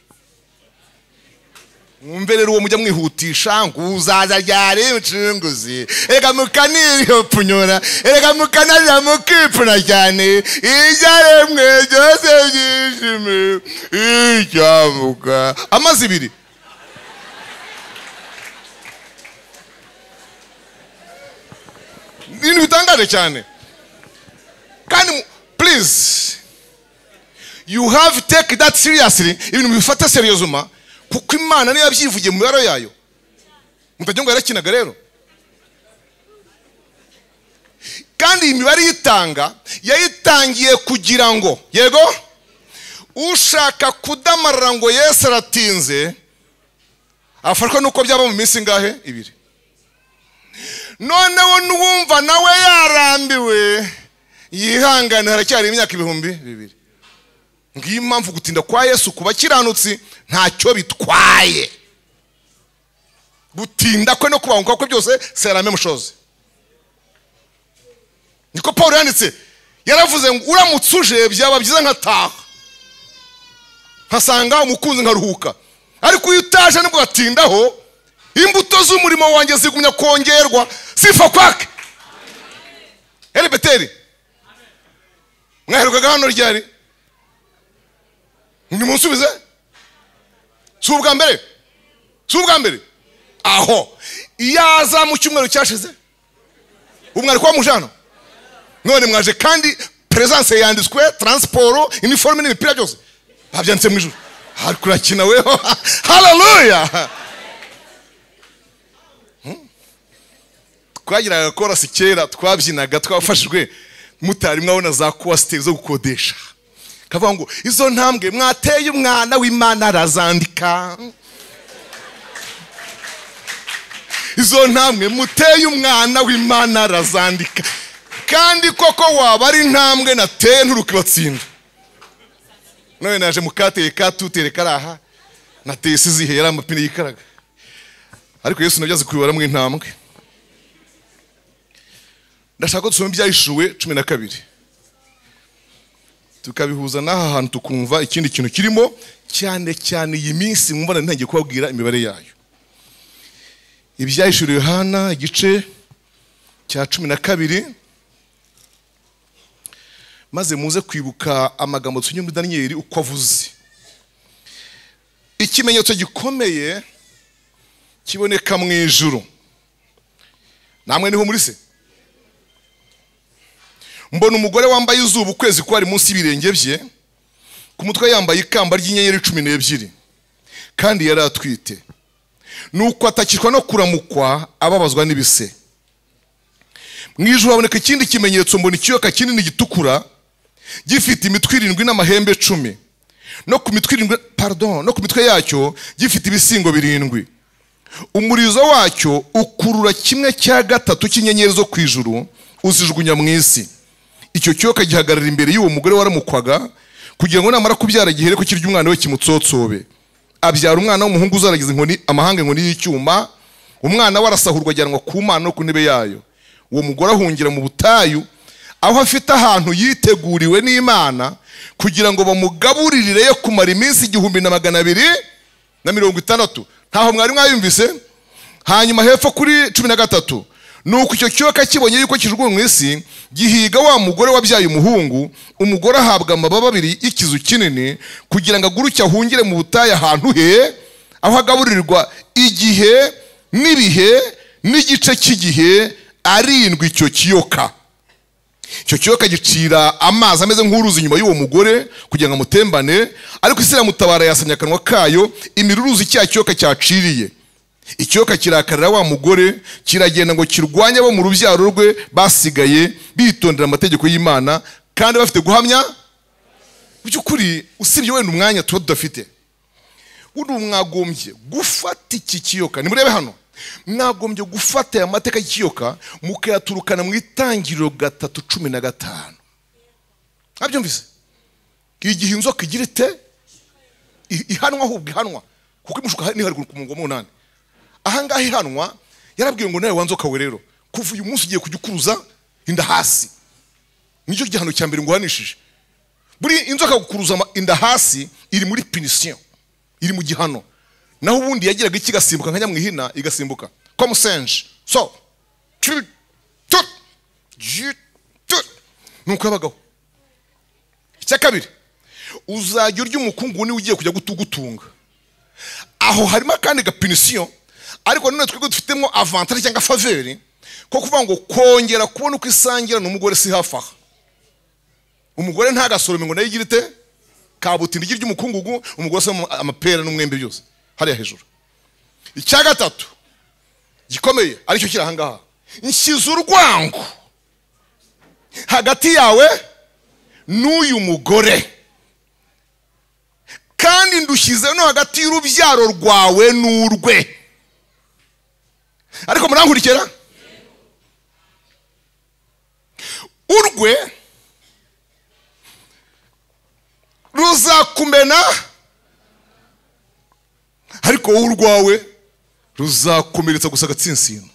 Mwumve rero uwo mujya mwihutisha ngo uzaza ryari mucunguzi, erega mukaniriho punyora, erega mukanarira mukipfuna cyane, ibyaremwe byose byishime icyamuka. Amazi ibiri. Ibintu bitangaje cyane. Kandi please, you have to take that seriously. Ibintu bifata seriozuma, kuko Imana niyo yabyivugiye mu mibare yayo. Mutajya ngo yarakinaga rero. Kandi imibare yitanga yayitangiye kugira ngo, yego, ushaka kudamarara ngo Yesu aratinze afarwa nuko byaba mu minsi ngahe? Ibiri. Noneho nuwumva nawe yarambiwe yihangane, haracyari imyaka ibihumbi bibiri. Ngiyo impamvu gutinda kwa Yesu kuba kiranutsi ntacyo bitwaye. Gutinda kwe no kubanguka kwe byose c'est la même chose. Niko Paul yanditse, yaravuze ngo uramutse uje byaba byiza nkataha, nkasanga umukunzi nkaruhuka. Ariko iyo utaje nibwo gatindaho, imbuto z'umurimo wanjye zigumya kongerwa. Sifa kwake. Eri Beteri. Mwaherukaga hano ryari? Ni munsubize? Si ubwa mbere? Si ubwa mbere? Aho iyaza mu cyumweru cyashize umwari kwa mujano, none mwaje kandi presence yanditswe, transport, uniforme n'imipira byose babyanditse mu ijuru. Hakurakina weho. Hallelujah. Twagiraga chorus kera, twabyinaga twafashijwe mutari mwabona za coaster zo gukodesha. Kavuga ngo izo ntambwe mwateye umwana w'Imana arazandika. Izo ntambwe muteye umwana w'Imana arazandika. Kandi koko waba ari ntambwe nateye nturukibatsinda. None naje mukateye katutere karaha nateye sizihe yari amapine yikaraga. Ariko Yesu nabyaze kwibara mu intambwe. Ndashaka ko dusoma ibyahishuwe cumi na kabiri. Tukabihuza n'aha hantu tukumva ikindi kintu kirimo, cyane cyane iyi minsi mwumva ntangiye kubabwira imibare yayo. Ibyahishuwe Yohana igice cya cumi na kabiri, maze muze kwibuka amagambo tsunye muri Daniel uko avuze. ikimenyetso gikomeye kiboneka mu ijuru. Namwe niho muri se? Mbona umugore wambaye izuba ukwezi kwari munsi y'ibirenge bye, ku mutwe yambaye ikamba ry'inyenyeri cumi n'ebyiri, kandi yari atwite. Nuko atakirwa no kuramukwa, ababazwa n'ibise. Mu ijuru haboneka ikindi kimenyetso, mbona ikiyoka kinini gitukura gifite imitwe irindwi n'amahembe cumi, no ku mitwe irindwi pardon no ku mitwe yacyo gifite ibisingo birindwi. Umurizo wacyo ukurura kimwe cya gatatu cy'inyenyeri zo ku ijuru, uzijugunya mu isi. Icyo kiyoka gihagarara imbere y'uwo mugore waramukwaga, kugira ngo namara kubyara gihere ko kirya umwana we kimutsotsobe. Abyara umwana w'umuhungu uzaragize inkoni amahanga inkoni y'icyuma, umwana warasahurwa ajyanwa ku Mana no ku ntebe yayo. Uwo mugore ahungira mu butayu, aho afite ahantu yiteguriwe n'Imana kugira ngo bamugaburirire yo kumara iminsi igihumbi na magana abiri na mirongo itandatu. Ntaho mwari mwayumvise? Hanyuma hepfo kuri cumi na gatatu, nuko icyo kiyoka kibonye yuko kijugunywe mu isi, gihiga wa mugore wabyaye umuhungu. Umugore ahabwa amababa abiri y'ikizu kinini, kugira ngo aguruke ahungire mu butayu ahantu he, aho agaburirwa igihe n'ibihe n'igice cy'igihe arindwi icyo kiyoka. Icyo kiyoka gicira amazi ameze nk'uruzi inyuma y'uwo mugore kugira ngo amutembane, ariko isi iramutabara, yasamye akanwa kayo imiruruzi cya kiyoka cyaciriye. Ikiyoka kirakarira wa mugore, kiragenda ngo kirwanye abo mu rubyaro rwe basigaye bitondera amategeko y'Imana kandi bafite guhamya. By'ukuri usibye wenda umwanya tuba tudafite, uri mwagombye gufata iki kiyoka. Nimurebe hano, mwagombye gufata aya mateka y'ikiyoka mukayaturukana mu Itangiriro gatatu cumi na gatanu. Abyumvise? Igihe inzoka igira ite ihanwa, ahubwo ihanwa kuko imushuka ni hari ku mungo munani. Ahangaha ihanwa yarabwiye ngo nawe wanzoka we rero, kuva uyu munsi ugiye kujya ukuruza inda hasi. Nicyo gihano cya mbere ngo uhanishije. Buri inzoka gukuruza inda hasi iri muri punition, iri mu gihano. Naho ubundi yagiraga iki gasimbuka nka nyamwihina igasimbuka kwa musenje. So tut tut tut nuko yabagaho. Icya kabiri, uzajya urya umukungu ni ugiye kujya gutugutunga. Aho harimo kandi ga punition, ariko none twego dufitemo avantage cyangwa faveur ko kuvuga ngo kongera kubona uko isangira n'umugore si hafa. Umugore nta gasorome ngo nayigira ite kabutindi girya umukungugu, umugore se amapera n'umwembe byose hariya hejuru. Icya gatatu gikomeye aricyo kiri ahangaha, nshyize urwango hagati yawe n'uyu mugore, kandi ndushyize no hagati y'urubyaro rwawe n'urwe. Ariko murankurikira? Urwe ruzakumena, ariko wowe urwawe ruzakomeretsa gusa agatsinsino.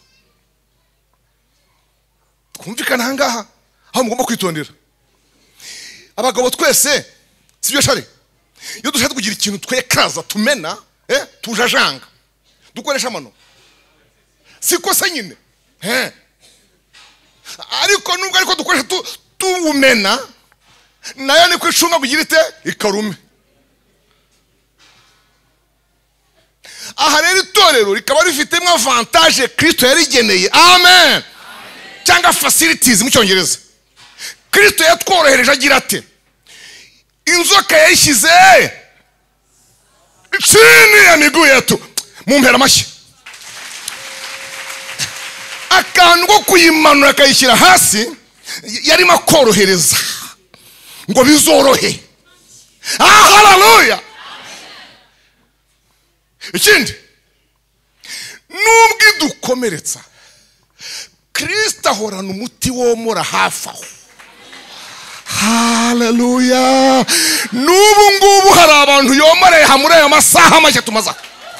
Twumvikana ahangaha aho mugomba kwitondera. Abagabo twese sibyo shari, iyo dushaka kugira ikintu twekaza tumena eh tujajanga dukoresha amano, siko se nyine eh ariko nubwo ariko dukoresha tu tuumena nayo ni kwicunga kugira ite ikarume. Aha rero itorero rikaba rifitemo avantage Kristo yarigeneye. Amen. Cyangwa facilities mu cyongereza. Kristo yatworohereje agira ate, inzoka yayishyize chini ya miguu yetu. Mumpera amashyi. Akantu ko kuyimanura akayishyira hasi yarimo korohereza ngo bizorohe. Ah, haleluya. Ikindi, nubwo idukomeretsa, Kristo ahorana umuti womora hafi aho. Haleluya. Nubu ngubu hari abantu yomoreye hamure ya masaha make tumaza.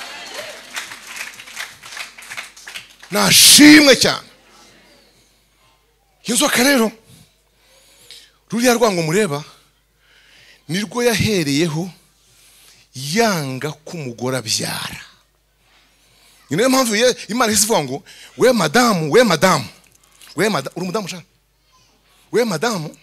Nashimwe cyane. Inzoka rero ruriya rwango mureba nirwo yahereyeho yanga kumugora byara. Niyo mpamvu ye Imana isivuga ngo we madamu we madamu we madamu uri mudamu cyane, we madamu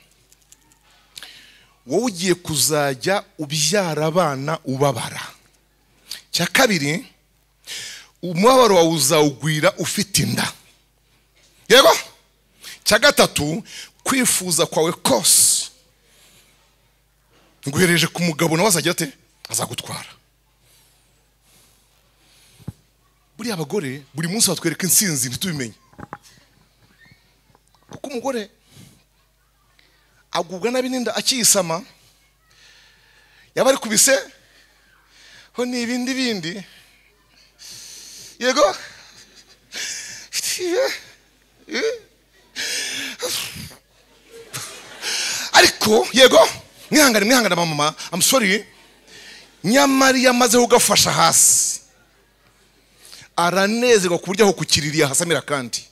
wowe ugiye kuzajya ubyara abana ubabara. cya kabiri, umubabaro wawe uzawugwira ufite inda. Yego. Cya gatatu, kwifuza kwawe kose nguhereje ku mugabo nawe azajya ate azagutwara. Buri abagore buri munsi batwereka insinzi ntitubimenye, kuko umugore agubwa nabi n'inda akiyisama, yaba ari kubise ho n'ibindi bindi. Yego. Ariko yego, mwihangane mwihangane mama, I'm sorry, nyamara yamaze kugafasha hasi aranezerwa ku buryo aho kukiririya hasamira kandi.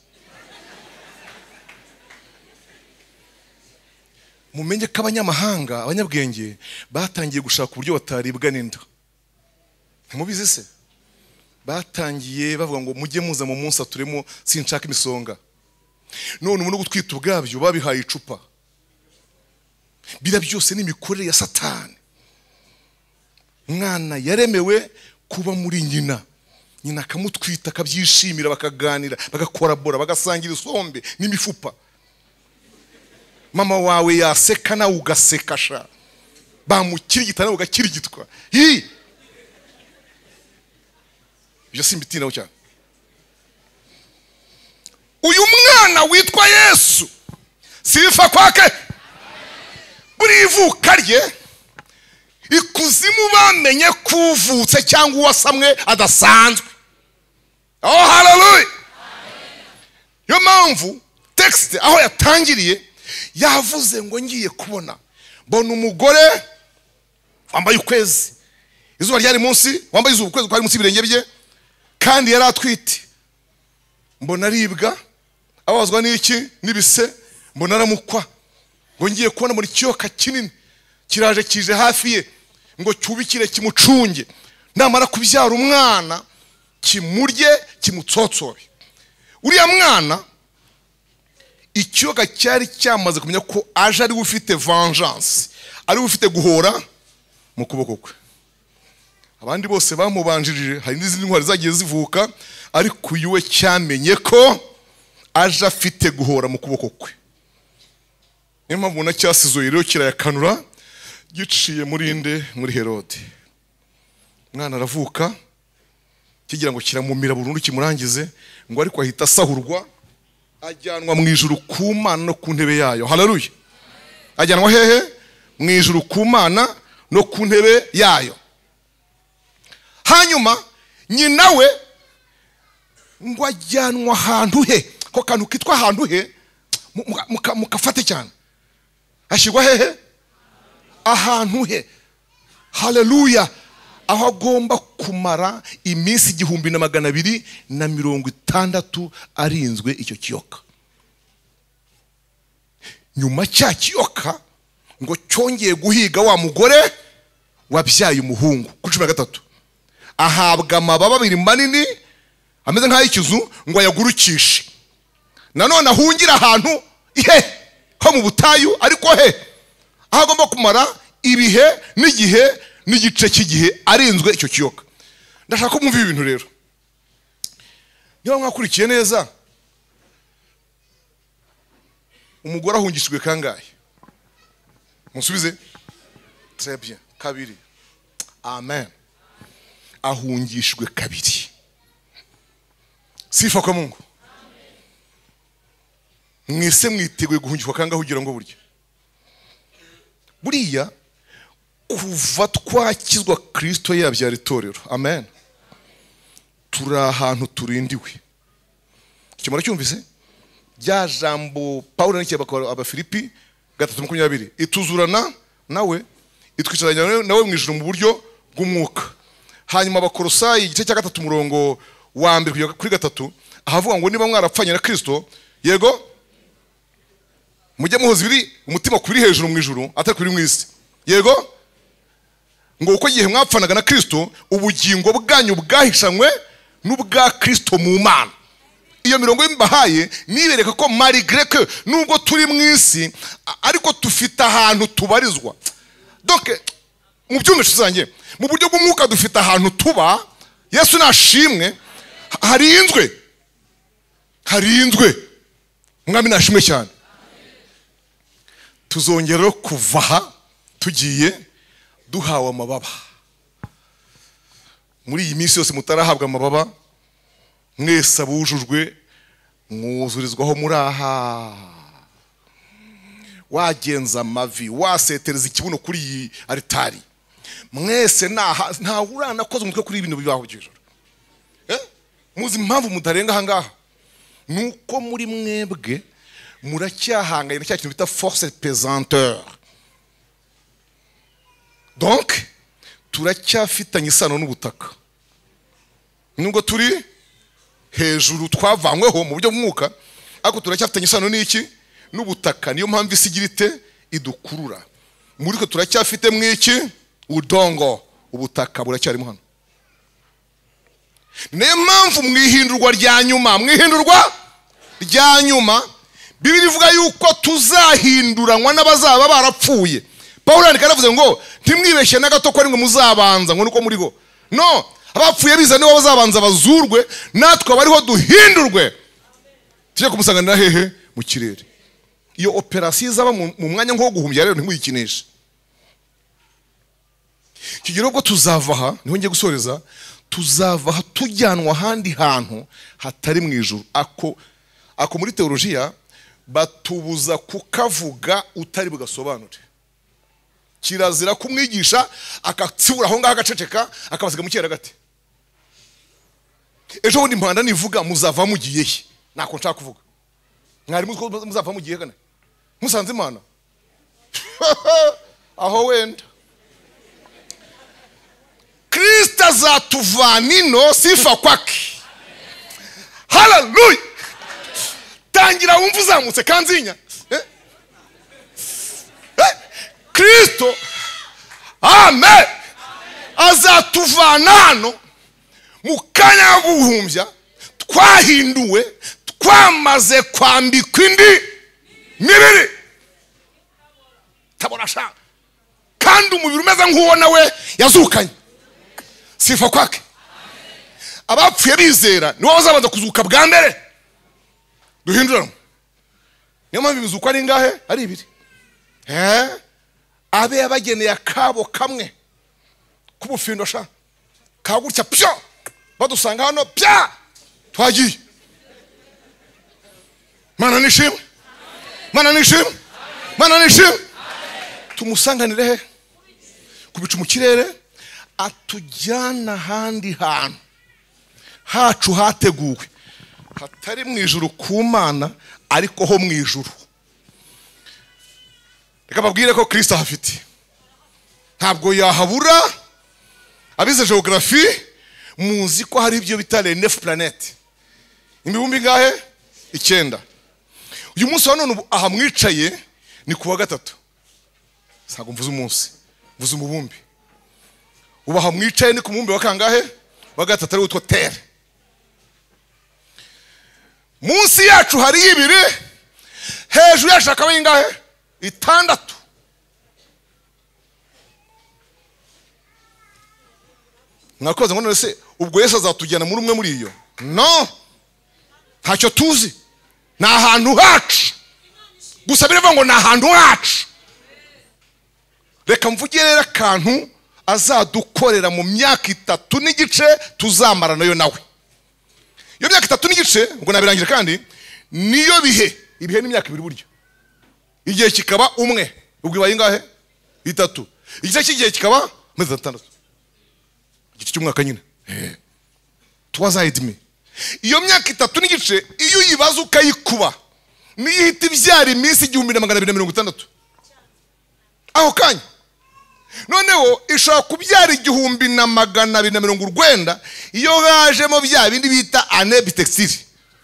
Mumenye ko abanyamahanga abanyabwenge batangiye gushaka uburyo bataribwa n'inda. Ntimubizi se? Batangiye bavuga ngo mujye muza mu munsi aturemo sinshaka imisonga. None umuntu gutwita ubwabyo babihaye icupa. Bira byose ni imikorere ya Satani. Mwana yaremewe kuba muri nyina, nyina akamutwita akabyishimira, bakaganira, bagakorabora, bagasangira isombe n'imifupa. Mama wawe yaseka nawe ugaseka sha, bamukirigita nawe ugakirigitwa. Hi ibyo simbitinaho cyane. Uyu mwana witwa Yesu sifa kwake, buri ivuka rye ikuzimu bamenye kuvutse cyangwa uwasamwe adasanzwe. Oh haleluya. Yo mpamvu text aho yatangiriye yavuze ngo ngiye kubona mbona umugore wambaye ukwezi, izuba ryari munsi, wambaye izuba ukwezi kwari munsi ibirenge bye, kandi yari atwite. Mbona aribwa abazwa n'iki n'ibise, mbona aramukwa. Ngo ngiye kubona muri kiyoka kinini kiraje kije hafi ye ngo cyubikire kimucunge, namara kubyara umwana kimurye kimutsotsore. Uriya mwana ikiyoka cyari cyamaze kumenya ko aje ari ufite vengeance, ari ufite guhora mu kuboko kwe. Abandi bose bamubanjirije hari n'izindi ntwari zagiye zivuka, ariko uyu cyamenye ko aje afite guhora mu kuboko kwe. Niyo mpamvu na cyasizoye rero kirayakanura giciye muri inde muri Herode. Mwana aravuka kigira ngo kiramumira burundu kimurangize, ngo ariko ahita asahurwa ajyanwa mu ijuru ku Mana no ku ntebe yayo. Haleluya. Ajyanwa hehe? Mu ijuru ku Mana no ku ntebe yayo. Hanyuma nyina we ngo ajyanwa ahantu he, ko kantu kitwa ahantu he mukafate cyane, ashyirwa hehe? Ahantu he. Haleluya. Aho agomba kumara iminsi igihumbi na magana abiri na mirongo itandatu arinzwe icyo kiyoka. Nyuma cya kiyoka ngo cyongeye guhiga wa mugore wabyaye umuhungu ku cumi na gatatu, ahabwa amababa abiri manini ameze nk'ay'ikizu ngo ayagurukishe. Nanone ahungira ahantu he ho mu butayu, ariko he aho agomba kumara ibihe n'igihe n'igice cy'igihe arinzwe icyo kiyoka. Ndashaka ko mwumva ibintu rero. Niba mwakurikiye neza, umugore ahungishijwe kangahe? Musubize. Très bien. Kabiri. Amen. Ahungishijwe kabiri. Sifa kwa Mungu. Mwese mwiteguye guhungishwa kangahe ugira ngo burya? Buriya kuva twakizwa Kristo yabyara itorero. Amen. Turi ahantu turindiwe. Kimara cyumvise? Bya jambo Paulo n'iki Abafilipi gatatu makumyabiri, ituzurana nawe itwicaranya nawe mu ijuru mu buryo bw'umwuka. Hanyuma Abakolosayi igice cya gatatu murongo wa mbere kugera kuri gatatu ahavuga ngo niba mwarapfanye na Kristo, yego mujye muhoza ibiri umutima kubiri hejuru mu ijuru atari kuri mu isi. Yego ngo uko gihe mwapfanaga na Kristo ubugingo bwanyu bwahishanywe n'ubwa Kristo mu Mana. Iyo mirongo y'imbahaye nibereka ko malgré que nubwo turi mu isi ariko tufite ahantu tubarizwa. Donc mu byumvisho zanjye mu buryo bw'umwuka dufite ahantu tuba. Yesu nashimwe, harinzwe harinzwe umwami nashimwe cyane. Tuzongera kuva aha tugiye duhawe amababa. Muri iyi minsi yose mutarahabwa amababa, mwese abujujwe mwuzurizwaho muri aha. Wagenza amavi, wasetereza ikibuno kuri iyi aritari, mwese naha nta urana koze umutwe kuri ibintu bibaho by'ijoro. Eh? Muzi impamvu mutarenga aha ngaha? Nuko muri mwebwe muracyahanganye cya kintu bita force pesanteur. Donc turacyafitanye isano n'ubutaka. Nubwo turi hejuru twavanyweho mu buryo bw'umwuka, ariko turacyafitanye isano n'iki? N'ubutaka. Niyo mpamvu isigirite idukurura. Muri ko turacyafite mwiki? Udongo. Ubutaka buracyarimo hano. Niyo mpamvu mwihindurwa rya nyuma, mwihindurwa rya nyuma Bibiri ivuga yuko tuzahinduranwa n'abazaba barapfuye. Paulo yandika aravuze ngo ntimwibeshye na gato ko ari mwe muzabanza ngo nuko muri go. No, abapfuye biza nibo bazabanza bazurwe, natwe abariho duhindurwe. Tujye kumusanganira hehe? Mu kirere. Iyo operasiyo zaba mu mwanya nko guhumbya rero ntimuyikinishe. Kigero bwo tuzava aha, niho ngiye gusoreza, tuzava aha tujyanwa handi hantu hatari mu ijuru. Ako ako muri teologiya batubuza kukavuga utari bugasobanure. Kirazira kumwigisha akatsibura aho ngaho agaceceka akabasiga mu cyera gati. Ejo bundi mpanda nivuga muzava mugiye he? Nako nshaka kuvuga. Mwari muzava mugiye kana? Musanze Imana? Aho wenda. Kristo azatuvanino sifa kwake. Hallelujah. Tangira wumva uzamutse kanzinya. Eh? Eh? Kristo amen azatuvanano mukanya guhumbya twahinduwe twamaze kwambikwa indi mibiri tabona sha kandi umubiri umeze nk'uwo nawe yazukanye sifa kwake. Abapfuye bizera nibo bazabanza kuzuka bwa mbere duhindurana. Niyo mpamvu ibizuko ari ngahe? Ari ibiri. Eh? Abe yabageneye akabo kamwe kubufindo sha kagutya pyo badusanga hano pya twagiye. Mana nishimwe, mana nishimwe, mana nishimwe. Tumusanganire he? Kubica mu kirere atujyana handi hantu hacu hateguwe hatari mu ijuru ku Mana ariko ho mu ijuru. Reka babwire ko Kristo hafite ntabwo yahabura. Abize geography muzi ko hari ibyo bitale neuf planète imibumbi ngahe icyenda. Uyu munsi none aha mwicaye ni kuwa gatatu. Sago mvuze umunsi mvuze umubumbi. Uba aha mwicaye ni ku mubumbi wa kangahe? Wa gatatu ari utwo terre. Munsi yacu hari ibiri, hejuru yacu akaba ingahe? Itandatu. Mwakoze ngo none se ubwo Yesu azatujyana muri umwe muri iyo? No, ntacyo tuzi. Ni ahantu hacu gusa biravuga ngo ni ahantu hacu. Reka mvuge rero akantu azadukorera mu myaka itatu n'igice tuzamara nayo nawe. Iyo myaka itatu n'igice ngo nabirangira kandi niyo bihe ibihe n'imyaka ibiri buryo. Igihe kikaba umwe ubwo ibaye ingahe? Itatu. Igice cy'igihe kikaba mezi atandatu. Igice cy'umwaka nyine eh twazayidime. Iyo myaka itatu n'igice iyo uyibaza ukayikuba niyo ihita ibyara iminsi igihumbi na magana abiri na mirongo itandatu aho kanya. Noneho ishobora kubyara igihumbi na magana abiri na mirongo urwenda iyo gajemo bya bindi bita année bissextile.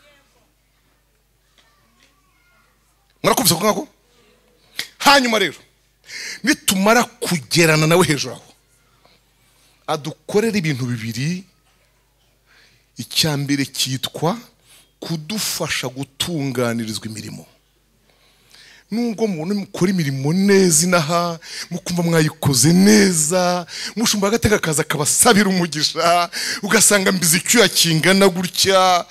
Murakumva ko ngako? Hanyuma rero nitumara kugerana nawe hejuru aho adukorera ibintu bibiri. Icyambere cyitwa kudufasha gutunganirizwa imirimo. nubwo mubona mukora imirimo neza inaha mukumva mwayikoze neza mushumba agateka kaza kabasabira umugisha ugasanga mbizi icyuya kingana gutya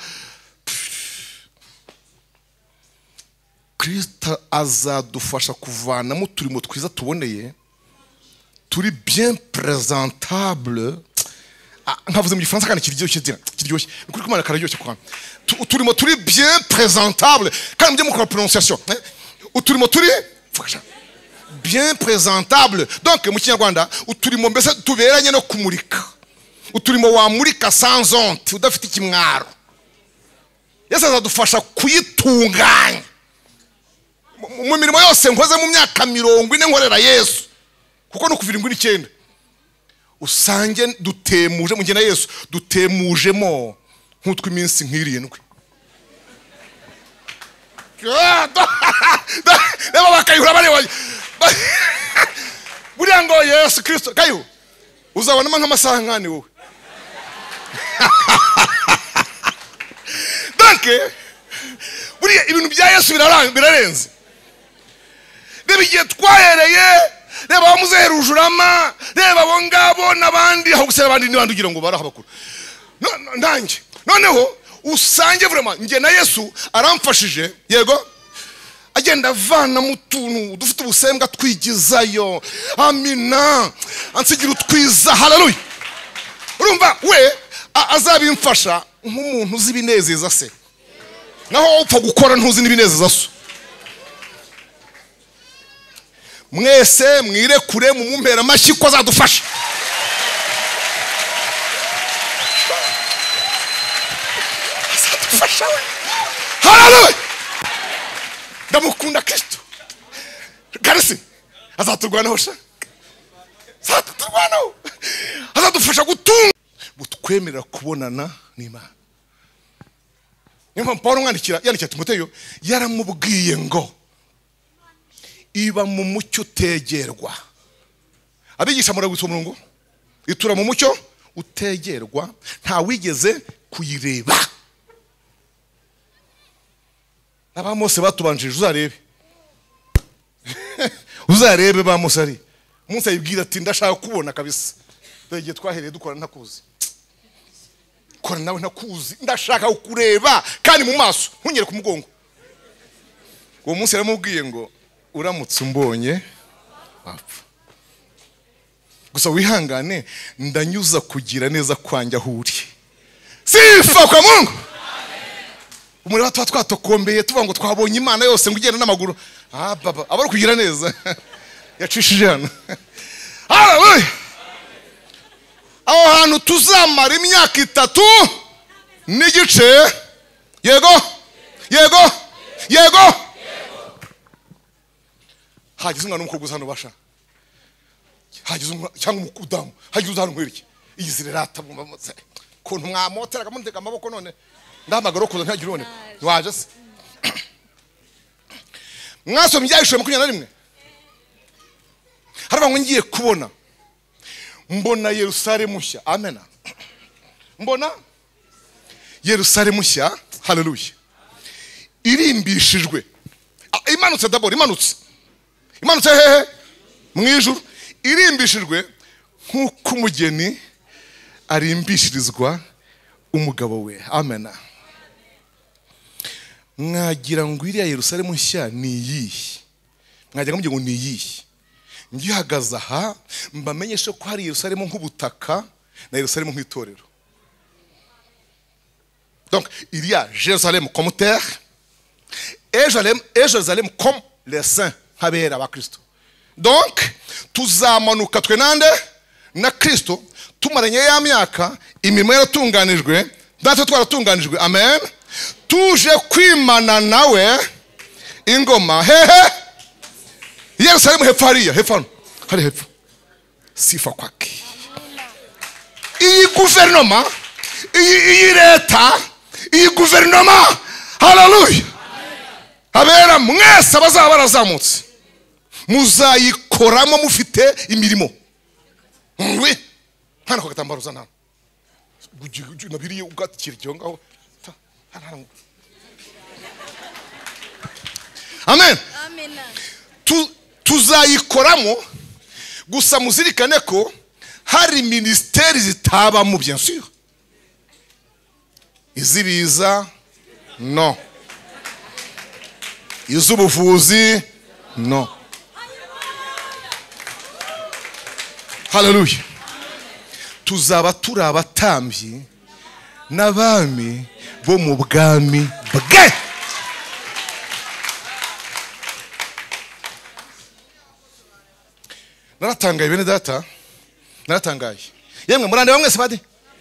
Kristo azadufasha kuvana mu turimo twiza tuboneye turi bien présentable nkavuze mu gifaransa kandi kiryoshye dira kiryoshye kuri kumana karyoshye kwa uturimo turi bien présentable kandi mujye mukora prononciation uturimo turi bien présentable donc mu kinyarwanda uturimo mbese tuberanye no kumurika uturimo wamurika sans honte udafite ikimwaro Yesu azadufasha kuyitunganya mu mirimo yose nkoze mu myaka mirongo ine nkorera Yesu kuko no kuvira inguni icyenda usange dutemuje mu gihe na Yesu dutemujemo nk'utwo iminsi nk'irindwi Leba bakayura bari waje buriya ngo Yesu Kristo kayo uzabonamo nk'amasaha nkani wowe danke buriya ibintu bya Yesu birarenze Reba igihe twahereye reba bamuzehe Rujurama reba abo ngabo n'abandi aho gusera abandi n'abandi ugira ngo baraha bakuru ndange noneho usange vraiment nge na Yesu aramfashije yego agenda avana mu tuntu dufite ubusembwa twigizayo amina ansigira utwiza haleluya urumva we azabimfasha nk'umuntu uzi binezeza se naho upfa gukora ntuzi n'ibinezeza so mwese mwire kure mu mumpera amashyi ko azadufasha azadufasha we haleluya ndamukunda Kristo karisi azaturwanaho sha azaturwanaho azadufasha gutunga butwemerera kubonana n'Imana niyo mpamvu Pawulo mwandikira yandikira Timoteyo yaramubwiye ngo iba mu mucyo utegerwa abigisha muragwitse umurongo itura mu mucyo utegerwa nta wigeze kuyireba aba Mose batubanjije uzarebe uzarebe ba Mose ari Mose ayibwira ati ndashaka kubona kabisa dege twahereye dukora ntakuzi kora nawe ntakuzi ndashaka kureba kandi mu maso nkunyere ku mugongo uwo Mose yaramubwiye ngo uramutse umbonye wapfa gusa wihangane ndanyuza kugira neza kwanja huri sifa kwa Mungu umuri batwa twatokombeye tuvuga ngo twabonye Imana yose ngo ugenda n'amaguru ah baba abari kugira neza yacishije hano haleluya aho hantu tuzamara imyaka itatu n'igice yego yego yego hagize umwana umukobwa hano basha hagize cyangwa umukudamu hagize uzana nkwereke iyizire rata mumamutse kuntu mwamoteraga mundega amaboko none ndamagaro kuza ntagira one waje se mwasomye byayishoye makumyabiri na rimwe haraba ngo ngiye kubona mbona Yerusalemu nshya amena mbona Yerusalemu nshya haleluya irimbishijwe imanutse d'abord imanutse imanutse hehe mwijuru irimbishijwe nk'uko umugeni arimbishirizwa umugabo we amena mwagira ngo iriya Yerusalemu nshya ni iyihe mwagira ngo ni iyihe ngihagaza aha mbamenyeshe ko hari Yerusalemu nk'ubutaka na Yerusalemu nk'itorero donc il y a Jérusalem comme terre et Jérusalem et Jérusalem comme les saints habera ba Kristo donc tuzamanuka twe nande na Kristo tumaranye ya myaka imirimo yaratunganijwe natwe twaratunganijwe amen tuje kwimana nawe ingoma hehe Yerusalemu hepfo hariya hepfo hari hepfo sifa kwake iyi guverinoma iyi leta iyi guverinoma haleluya habera mwese bazaba barazamutse muzayikoramo mufite imirimo we hano ko gatambaro uzana nabiriye ugatikira cyo ngaho amen tuzayikoramo, gusa muzirikane ko hari ministeri zitabamo bien sûr. Izibiza no, izubuvuzi no. Hallelujah. Tuzaba turi abatambyi n'abami bo mu bwami bwe. Naratangaye bene data, naratangaye. Yemwe murandeba mwese bade?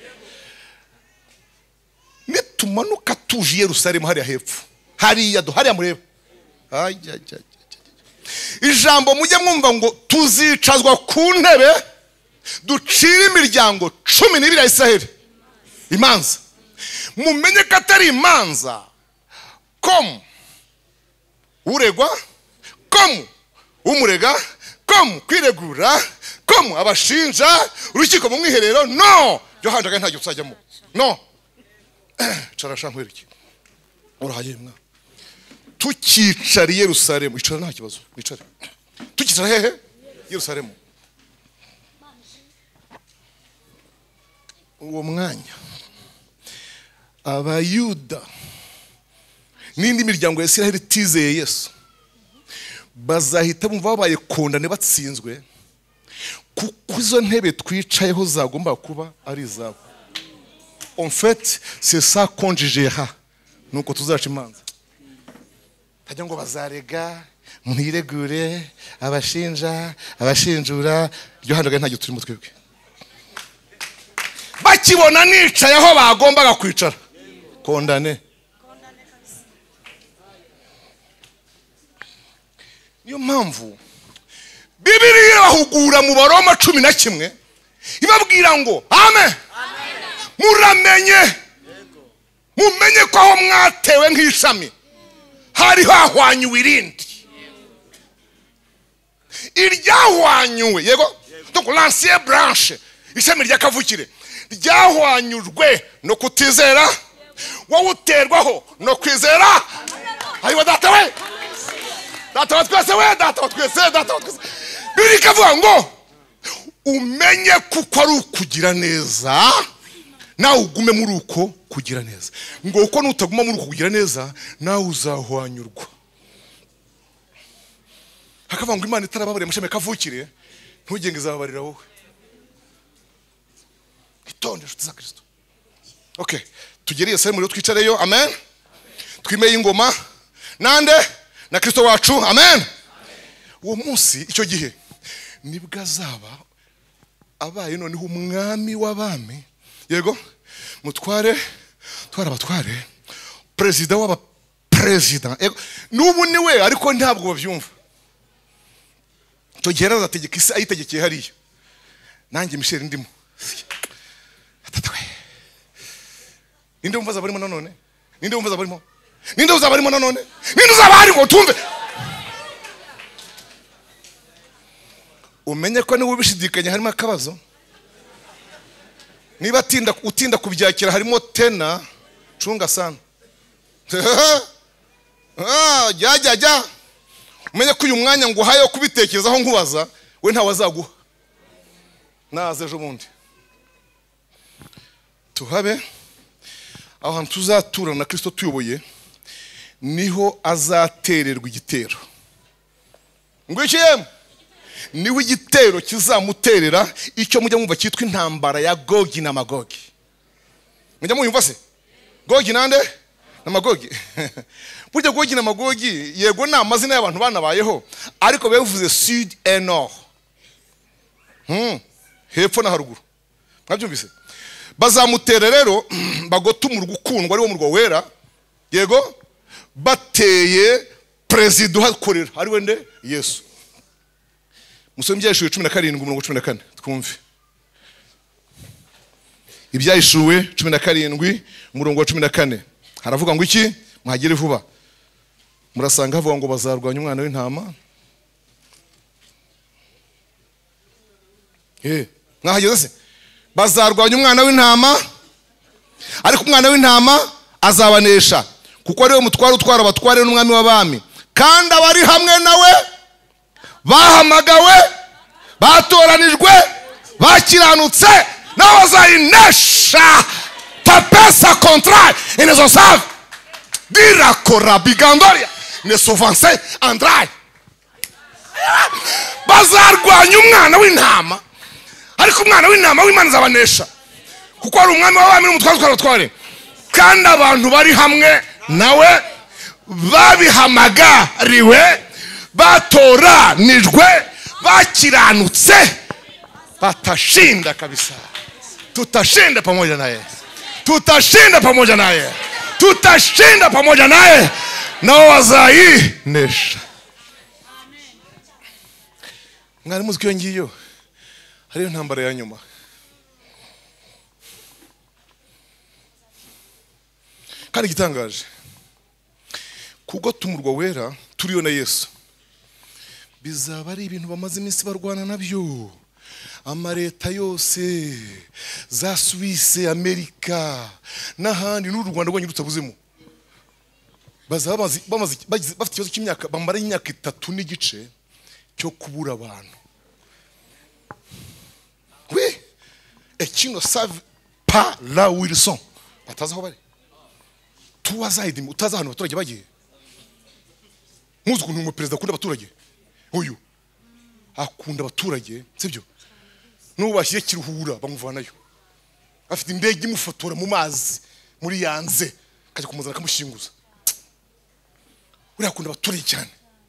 Nitumanuka tuje Yerusalemu hariya hepfo, hariya do hariya mureba. Ajya ajya. Ijambo mujye mwumva ngo tuzicazwa ku ntebe ducira imiryango cumi n'ibiri ya Israheli imanza. Mumenye ko atari imanza kom uregwa, kom umurega, kom kwiregura, kom abashinja, urukiko mu mwiherero. No, byo hanjaga nta gusajyamo. No. Carasha nkwereke. Urahayemwa. Tukicari Yerusalemu, icara nta kibazo, wicare. Tukicara hehe? Yerusalemu. Uwo mwanya abayuda n'indi miryango ya Isiraheli tizeye Yesu bazahita bumva babaye kondane batsinzwe, kuko izo ntebe twicayeho zagomba kuba ari izabo. En fait, c'est ça qu'on jugera. Nuko tuzaca imanza. Tajya ngo bazarega, mwiregure, abashinja, abashinjura, ryo handaga nta gituri mutwe bwe. Bakibona nicaye aho bagombaga kwicara. Kondane. Niyo mpamvu Bibiliya bahugura mu Baroma cumi na kimwe ibabwira ngo amen. Muramenye, mumenye ko aho mwatewe nk'ishami hari hahwanyuwe irindi. Iryahwanyuwe, yego, donc l'ancien branche, ishami rya kavukire ryahwanyujwe no kutizera, wowe uterwaho no kwizera. Ayiwa data we, data wa twese we, data wa twese, data wa twese. Biri kavuga ngo umenye kuko ari ukugira neza, nawe ugume muri uko kugira neza. Ngo uko nutaguma muri uko kugira neza, nawe uzahwanyurwa. Hakavuga ngo Imana itarababariye amashami kavukire, ntugenge izababarira wowe. Itonde nshuti za Kristo. Okay, tugere Yerusalemu rero twicareyo. Amen. Twimeye ingoma nande na Kristo wacu. Amen. Uwo munsi icyo gihe nibwo azaba abaye noneho umwami w'abami, yego, mutware twara abatware, president w'aba president, yego, n'ubu ni we ariko ntabwo bavyumva. Cyo gihe arazategeka isi ayitegekeye hariya. Nanjye Michel ndimo. Atatwe. Ninde umvaza barimo nanone? Ninde umvaza barimo? Ninde uzaba barimo nanone? Ninde uzaba ari ngo tumve? Umenye ko niwe ubishidikanya harimo akabazo. Niba tinda utinda kubyakira harimo tena chunga sana. Ah, jya jya jya. Umenye ko uyu mwanya ngo hayo kubitekerezaho nkubaza, we nta wazaguha. Naze ejo bundi. Tuhabe aho hantu tuzatura na Kristo tuyoboye, niho azatererwa igitero. Ngo ikiyemo niho igitero kizamuterera, icyo mujya mwumva cyitwa intambara ya Gogi na Magogi. Mujya mwumva se? Gogi nande na Magogi. Burya Gogi na Magogi yego na amazina y'abantu banabayeho, ariko bevuze sud et nord. Hmm, hepfo na haruguru. Mwabyumvise? Bazamutera rero bagotumura gukundwa ari wo murwa wera, yego, bateye president uhakorera ari wende Yesu. Musome ibyayishuwe cumi na karindwi umurongo cumi na kane twumve. Ibyayishuwe cumi na karindwi umurongo wa cumi na kane haravuga ngo iki? Mwagire vuba. Murasanga havuga ngo bazarwanya umwana w'intama. Eh, mwahageze se? Bazarwanya umwana w'intama, ariko umwana w'intama azabanesha, kuko ari we mutware utwara abatware n'umwami w'abami, kandi abari hamwe nawe bahamagawe batoranijwe bakiranutse nabo bazayinesha. Tapesa contrat et ne savent dira kora bigandoria ne sovanse andrai bazarwanya umwana w'intama, ariko umwana w'intama w'Imana zabanesha kuko ari umwami w'abami n'umutware tw'abatware. Kandi abantu bari hamwe nawe babihamagariwe batoranijwe bakiranutse batashinda kabisa. Tutashinda pamoja naye, tutashinda pamoja naye, tutashinda pamoja naye, nao wazayinesha. Mwari muzi ko iyo ngiyo hariyo ntambara ya nyuma. Kandi gitangaje kuko tumurwa wera turiyo na Yesu, bizaba ari ibintu bamaze iminsi barwana nabyo. Amareta yose za Suisse, Amerika n'ahandi n'u Rwanda rwanye rutabuzemo bazaba bamaze bafite ikibazo cy'imyaka, bamara imyaka itatu n'igice cyo kubura abantu. Oui, et qui ne savent pas là où ils sont. Bataza aho bari. Tuwazayidi utaza hano abaturage bagiye. Muzi ukuntu umuperezida akunda abaturage. Uyu akunda abaturage, sibyo? N'ubu bashyiye Kiruhura bamuvanayo. Afite indege imufotora mu mazi muri yanze kaje kumuzana kamushinguza. Uri akunda abaturage cyane.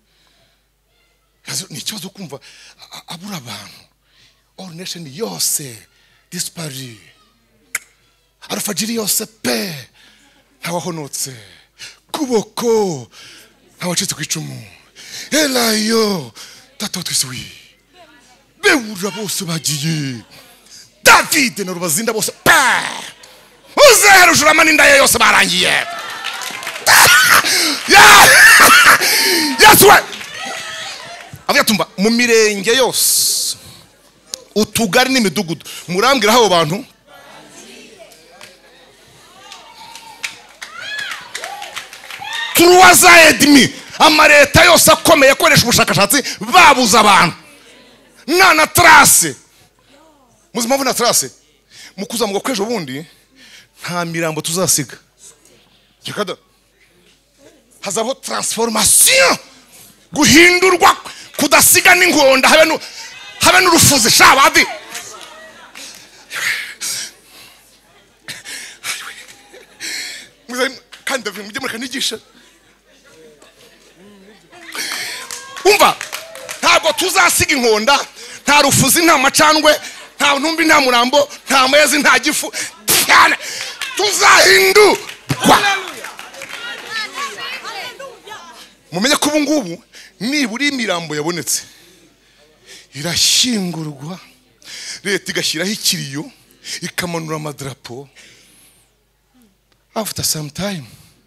Ni ikibazo kumva abura abantu. All nation yose disparu. Arafajiri yose pe ntawahonotse. Kuboko ntawacitse kwicumu. Elayo tato twiswi. Beura bose bagiye. David na Rubazinda bose pa. Uzero jurama ninda yose barangiye. Ya! Yaswe. Avuyatumba mu mirenge yose utugari n'imidugudu murambwira aho bantu turuwazayedimi amareta yose akomeye akoresha ubushakashatsi babuza abantu na na trace muzima mvu na trace mukuza mu kwejo bundi nta mirambo tuzasiga kikada hazaho transformation guhindurwa kudasiga n'ingonda habe no habe n'urufuze shabadi muze kandi mujye muri kanigisha umva ntabwo tuzasiga inkonda nta rufuzi nta macandwe nta ntumbi nta murambo nta mezi nta gifu tuzahindurwa mumenye ko ubu ngubu nibura imirambo yabonetse irashyingurwa, leta igashyiraho ikiriyo ikamanura amadarapo. After some time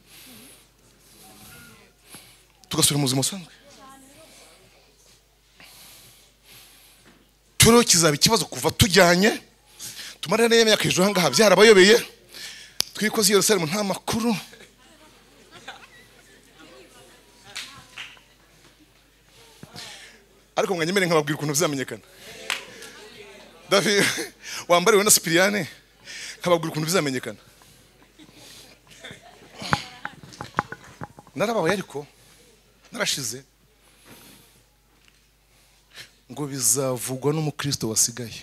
tugasubira mu buzima busanzwe. Turo kizaba ikibazo kuva tujyanye tumarana n'imyaka ejo hangaha byarabayobeye twikoze Yerusalemu nta makuru. Ariko mwanyemere nkababwira ukuntu bizamenyekana. David wambariwe na Sipiriyane nkababwira ukuntu bizamenyekana. Narababaye ariko narashize ngo bizavugwa n'umukristo wasigaye.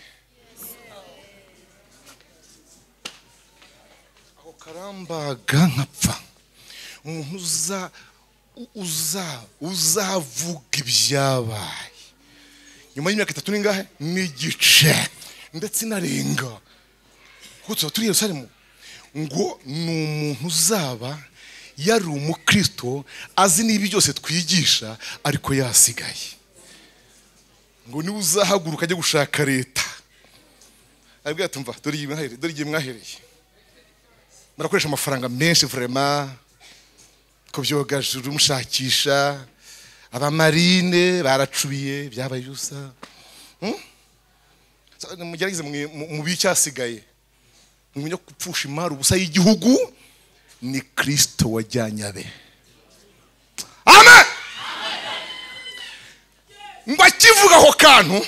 Aho karambaga nkapfa umuntu uza uza uzavuga ibyabaye nyuma y'imyaka itatu n'ingahe n'igice ndetse narenga kuko turi Yerusalemu ngo ni umuntu uzaba yari umukristo azi nibi byose twigisha ariko yasigaye ngo ni uzahaguruka ajye gushaka leta aribwo yatumva dore igihe mwahereye dore igihe mwahereye murakoresha amafaranga menshi vraiment ko byogajuru mushakisha abamarine baracubiye byabaye usa mugerageze mu bicyasigaye mumenya kupfusha imari ubusa y'igihugu ni Kristo wajyanye abe. Amen. akivuga aho kantu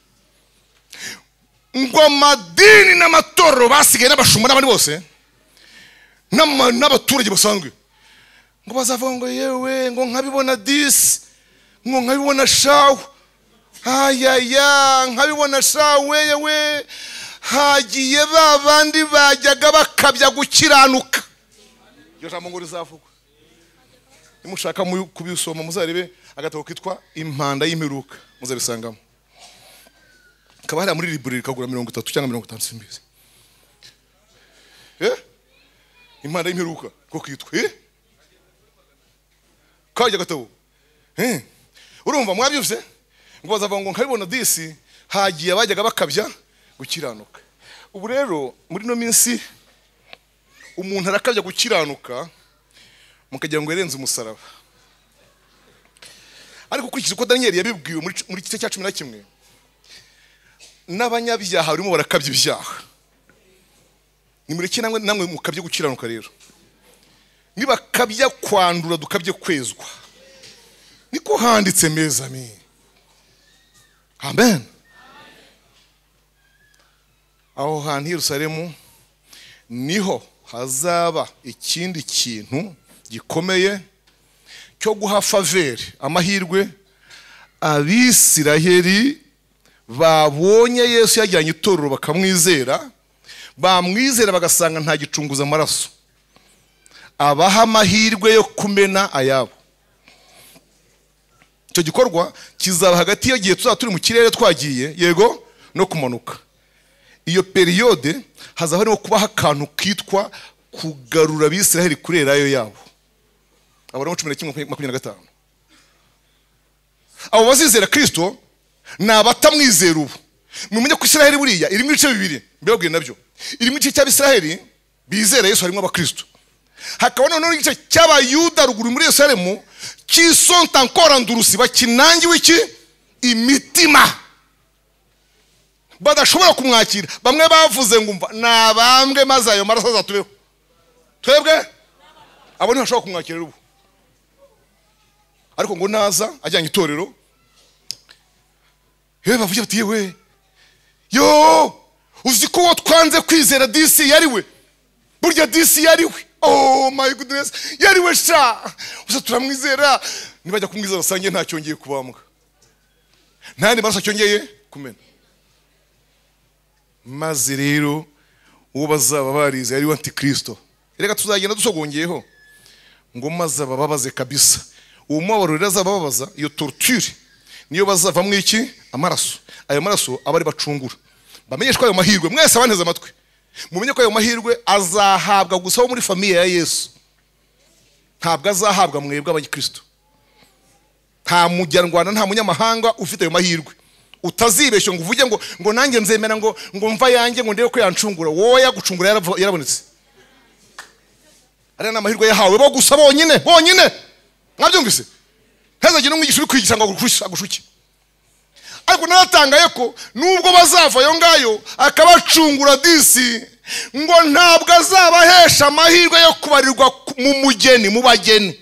ngo amadini n'amatorero basigaye n'abashumba n'abandi bose n'abaturage basanzwe ngo bazavuga ngo yewe ngo nkabibona disi ngo nkabibona shawe ayaya nkabibona shawe yewe hagiye babandi bajyaga bakabya gukiranuka. Iyo jambo ngo rizavugwa nimushaka kubisoma muzarebe agatabo kitwa Impanda y'Imperuka muzabisangamo. Kaba hari muri library kagura mirongo itatu cyangwa mirongo itanu simbizi. Eh? Impanda y'Imperuka ko kitwa eh? Kajya gatabo. Eh? Urumva mwabyuvye? Ngo bazavuga ngo nkabibona disi hagiye abajyaga bakabya gukiranuka. Ubu rero muri no minsi umuntu arakabya gukiranuka mukagira ngo yerenze umusaraba. Ariko kurikije ko Daniel yabibwiwe muri muri gice cya cumi na kimwe n'abanyabyaha barimo barakabya ibyaha. Ni mureke namwe namwe mukabye gukiranuka rero. Niba kabya kwandura dukabye kwezwa. Niko handitse meza mi. Amen. Aho hantu Yerusalemu niho hazaba ikindi kintu gikomeye cyo guha faveri amahirwe Abisiraheli babonye Yesu yajyanye itorero bakamwizera, bamwizera bagasanga nta gicunguza amaraso, abaha amahirwe yo kumena ayabo. Icyo gikorwa kizaba hagati y'igihe tuzaba turi mu kirere twagiye yego no kumanuka. Iyo periode hazaba harimo kubaho akantu kitwa kugarura Abisiraheli kurerayo yabo. Abaramu cumi na kimwe makumyabiri na gatanu. Abo bazizera Kristo na batamwizera ubu. Mumenye ko Isiraheli buriya irimo ibice bibiri mbabwiye nabyo. Irimo igice cy'Abisiraheli bizera Yesu harimo abakristo. Hakaba noneho igice cy'Abayuda ruguru muri Yerusalemu qui sont encore endurusi bakinangiwe iki imitima. Badashobora kumwakira. Bamwe bavuze ngo umva nabambwe maze ayo maraso azatubeho. Twebwe abo ntibashobora kumwakira ubu. Ariko ngo naza ajyanye itorero yewe bavuye bati yewe yo uzi ko twanze kwizera disi yariwe burya disi yariwe. Oh my goodness yariwe sha uza turamwizera nibajya kumwizera sange nta cyongeye kubambwa nta ni maraso cyongeye kumena. Maze rero uwo bazaba barize yari antikristo. Reka tuzagenda dusogongeyeho ngo maze bababaze kabisa. Uwo mubabaro rero azababaza iyo torture niyo bazavamwe iki amaraso. Ayo maraso abari bacungura bamenyeshwa ayo mahirwe. Mwese abanteze amatwi mumenye ko ayo mahirwe azahabwa gusa muri famiye ya Yesu, ntabwo azahabwa mwebwe abakristo. Nta mujyanrwanda nta munyamahanga ufite ayo mahirwe. Utazibeshye ngo uvuge ngo ngo nanjye nzemera ngo ngo mva yanjye ngo ndebe ko yancungura. Wowe yagucungura yarabonetse. Ari na mahirwe yahawe bo gusa bonyine bonyine. Mwabyumvise? Hazagira umwigisha uri kwigisha ngo agushuke. Ariko naratangaye ko nubwo bazava yo ngayo akabacungura disi ngo ntabwo azabahesha amahirwe yo kubarirwa mu mugeni mu bageni.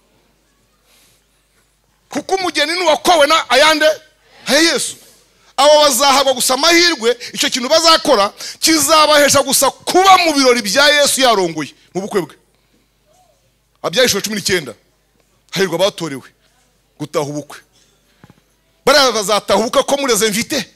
Kuko umugeni ni wakowe na ayande ha Yesu. Abo bazahabwa gusa amahirwe icyo kintu bazakora kizabahesha gusa kuba mu birori bya Yesu yarongoye mu bukwe bwe. Abyayishwe cumi n'icyenda hahirwa batorewe gutaha ubukwe. Bara bazataha ubukwe ko mureze invite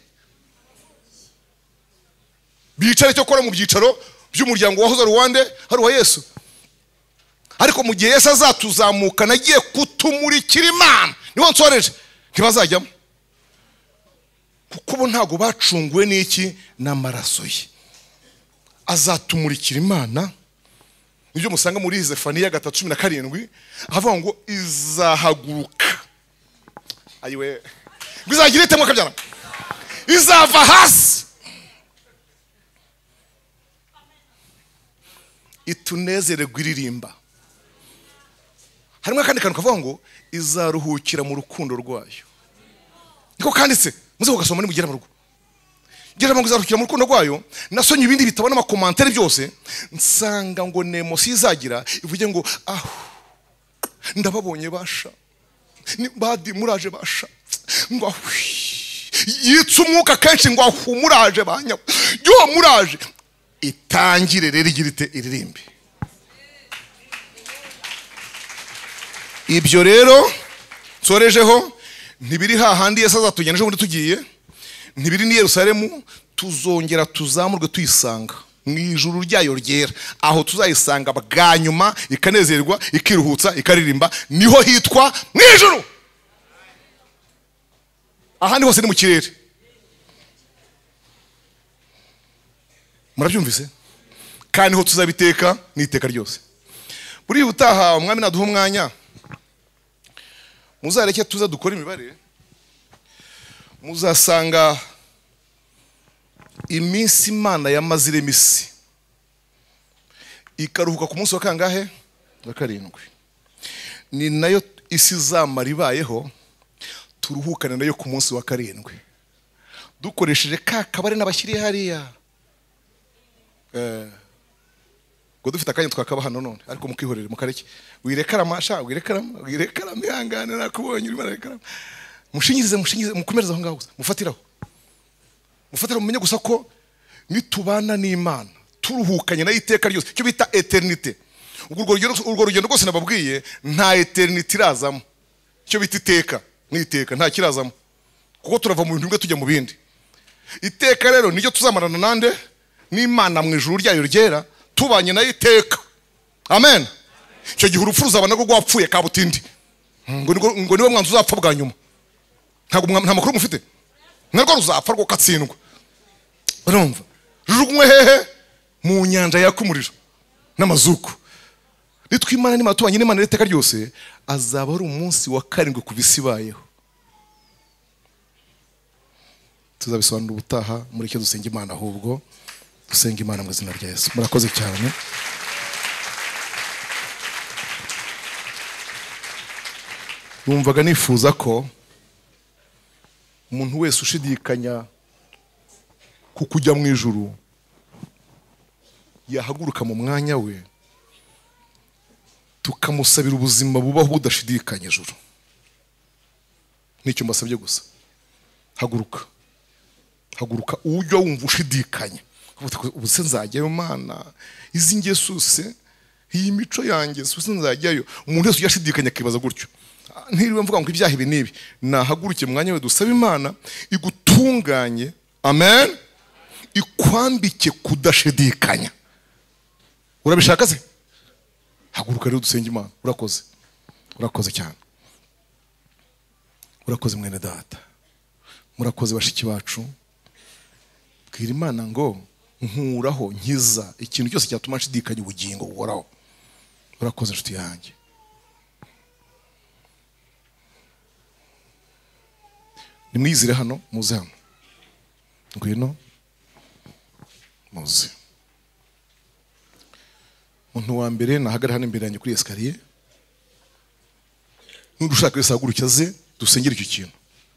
bicare cyo kora mu byicaro by'umuryango wahoze Rwanda hari wa Yesu. Ariko mu gihe Yesu azatuzamuka nagiye kutumurikira Imana niho nsoreje ntibazajyamo kuko bo ntago bacunguwe n'iki n'amaraso ye. Azatumurikira Imana nibyo musanga muri Zefaniya gatatu cumi na karindwi avuga ngo izahaguruka. Ayiwe bizagira itemwe kabyara izava hasi itunezere gwiririmba. Harimo kandi kantu kavuga ngo izaruhukira mu rukundo rwayo. Niko kanditse muze kugasoma ni mugera mu rugo. Gera ngo izaruhukira mu rukundo rwayo. Nasonye ibindi bitabo n'amakomantere byose nsanga ngo nemo sizagira ivuge ngo aho ndababonye basha ni badi muraje basha ngo yitsa umwuka kenshi ngo ahumuraje banyawe yo muraje itangire rero igira ite iririmbe. Ibyo rero sorejeho ntibiri hahandi Yesu azatujyana ejo bundi tugiye, ntibiri ni Yerusalemu, tuzongera tuzamurwe tuyisanga mu ijuru ryayo ryera, aho tuzayisanga bwa nyuma ikanezerwa ikiruhutsa ikaririmba, niho hitwa mu ijuru. Ahandi hose ni mu kirere. Murabyumvise? Kandi ho tuzabiteka n'iteka ryose. Buri utaha umwami naduha umwanya, muzareke tuza dukora imibare, muzasanga iminsi Imana yamaze iremisi ikaruhuka ku munsi wa kangahe? Wa karindwi. Ni nayo isi zamara ibayeho, turuhukane nayo ku munsi wa karindwi dukoresheje ka kabare n'abashyiriye hariya. Eh ngo dufite akanya twakaba hano none, ariko mukihorere mukareke wirekarama sha wirekarama wirekarama ihangane nakubonye uri mararekarama. Mushinyize mushinyize mukomereza aho ngaho, mufatiraho mufatira mumenye gusa ko nitubana n'Imana turuhukanye na iteka ryose, cyo bita eternité. Urwo urwo rugendo rwose nababwiye nta eternité irazamo, cyo bita iteka n'iteka nta kirazamo, kuko turava mu bintu bimwe tujya mu bindi. Iteka rero niryo tuzamarana nande n'Imana mu ijuru ryayo ryera, tubanye na iteka. Amen. Cyo gihe urupfu ruzabana rwo rwapfuye kabutindi, ngo ngo niwe mwanzu uzapfa bwa nyuma. Ntabwo nta makuru mufite, narwo ruzapfa rwo katsindwa. Urumva rujugumwe hehe? Mu nyanja yakumuriro n'amazuku. Nitwimana n'Imana tubanye n'Imana iteka ryose, azaba ari umunsi wa karindwi ku bisibayeho. Tuzabisobanura ubutaha, muri cyo dusenga Imana, ahubwo dusenga Imana mu izina rya Yesu. Murakoze cyane. Numvaga nifuza ko umuntu wese ushidikanya ku kujya mu ijuru yahaguruka mu mwanya we, tukamusabira ubuzima bubaho budashidikanya ijuru. Nicyo mbasabye gusa. Haguruka haguruka ujya wumva ushidikanya, ubuse nzajyayo Mana, izi ngeso se, iyi mico yanjye se nzajyayo. Umuntu wese yashidikanya akibaza gutyo, ntiriwe mvuga ngo ibyaha ibi nibi, nahaguruke mwanya we dusaba Imana igutunganye. Amen. Ikwambike kudashidikanya. Urabishaka se? Haguruka rero dusenge Imana. Urakoze urakoze cyane, urakoze mwene data, murakoze bashiki bacu. Bwira Imana ngo nkuraho nkiza ikintu cyose cyatuma nshidikanya ubugingo buhoraho. Urakoze nshuti yanjye. Nimwizire hano, muze hano, ngwino muze. Umuntu wa mbere nahagara hano imbere yanjye kuri escalier, n'udushaka wese haguruke aze dusengere icyo kintu.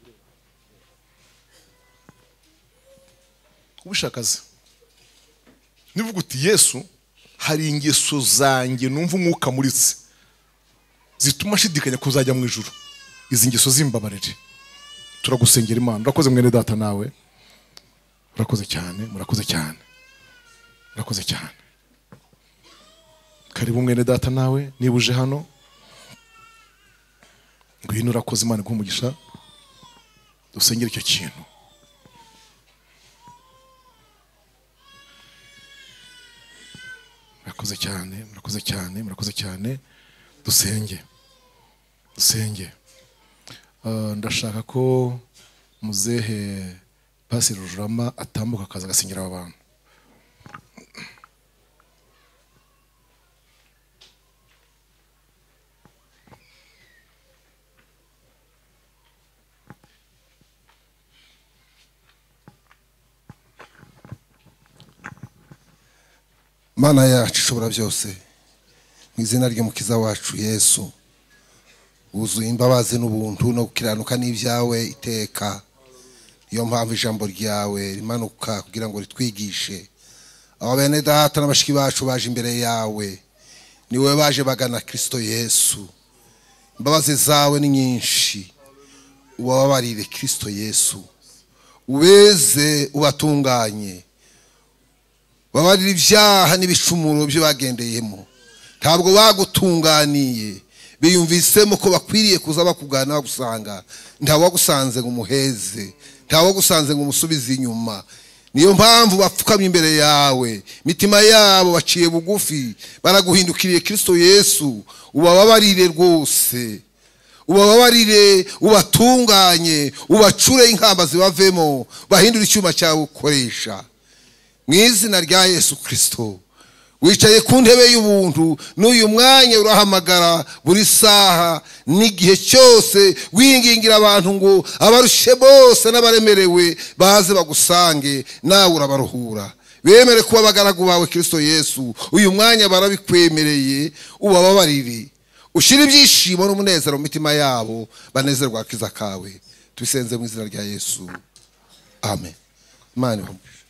Ubishakaze nivuga uti Yesu, hari ingeso zanjye numva umwuka muritse zituma shidikanya kuzajya mu ijuru, izi ngeso zimbabarire. Turagusengera Imana. Urakoze mwene data, nawe urakoze cyane, murakoze cyane, murakoze cyane. Karibu mwene data, nawe niba uje hano ngwino. Urakoze, Imana iguhe umugisha. Dusengere icyo kintu. Murakoze cyane, murakoze cyane, murakoze cyane. Dusenge dusenge. Uh, ndashaka ko muzehe Pastor Rujurama atambuka akaza agasengera abantu. Mana yacu ishobora byose, mu izina ry'umukiza wacu Yesu, wuzuye imbabazi n'ubuntu no gukiranuka n'ibyawe iteka. Niyo mpamvu ijambo ryawe rimanuka kugira ngo ritwigishe. Aba bene data n'abashiki bacu baje imbere yawe, niwe baje bagana Kristo Yesu. Imbabazi zawe ni nyinshi, ubabarire Kristo Yesu. ubeze ubatunganye, babarira ibyaha n'ibicumuro byo bagendeyemo. Ntabwo bagutunganiye, biyumvisemo ko bakwiriye kuza bakugana bagusanga, ntawe wagusanze ngo umuheze, ntawe wagusanze ngo umusubize inyuma. Niyo mpamvu bapfukamye imbere yawe, mitima yabo baciye bugufi, baraguhindukiriye Kristo Yesu. Ubababarire rwose, ubababarire, ubatunganye, ubacure inkamba zibavemo, bahindura icyuma cyawe ukoresha mu izina rya Yesu Kristo. Wicaye ku ntebe y'ubuntu, n'uyu mwanya urahamagara buri saha n'igihe cyose wingingira abantu ngo abarushe bose n'abaremerewe baze bagusange, nawe urabaruhura. Bemere kuba abagaragu bawe Kristo Yesu. Uyu mwanya barabikwemereye, ubababarire, ushire ibyishimo n'umunezero mu mitima yabo, banezerwa akiza kawe. Tubisenze mu izina rya Yesu, amen. Imana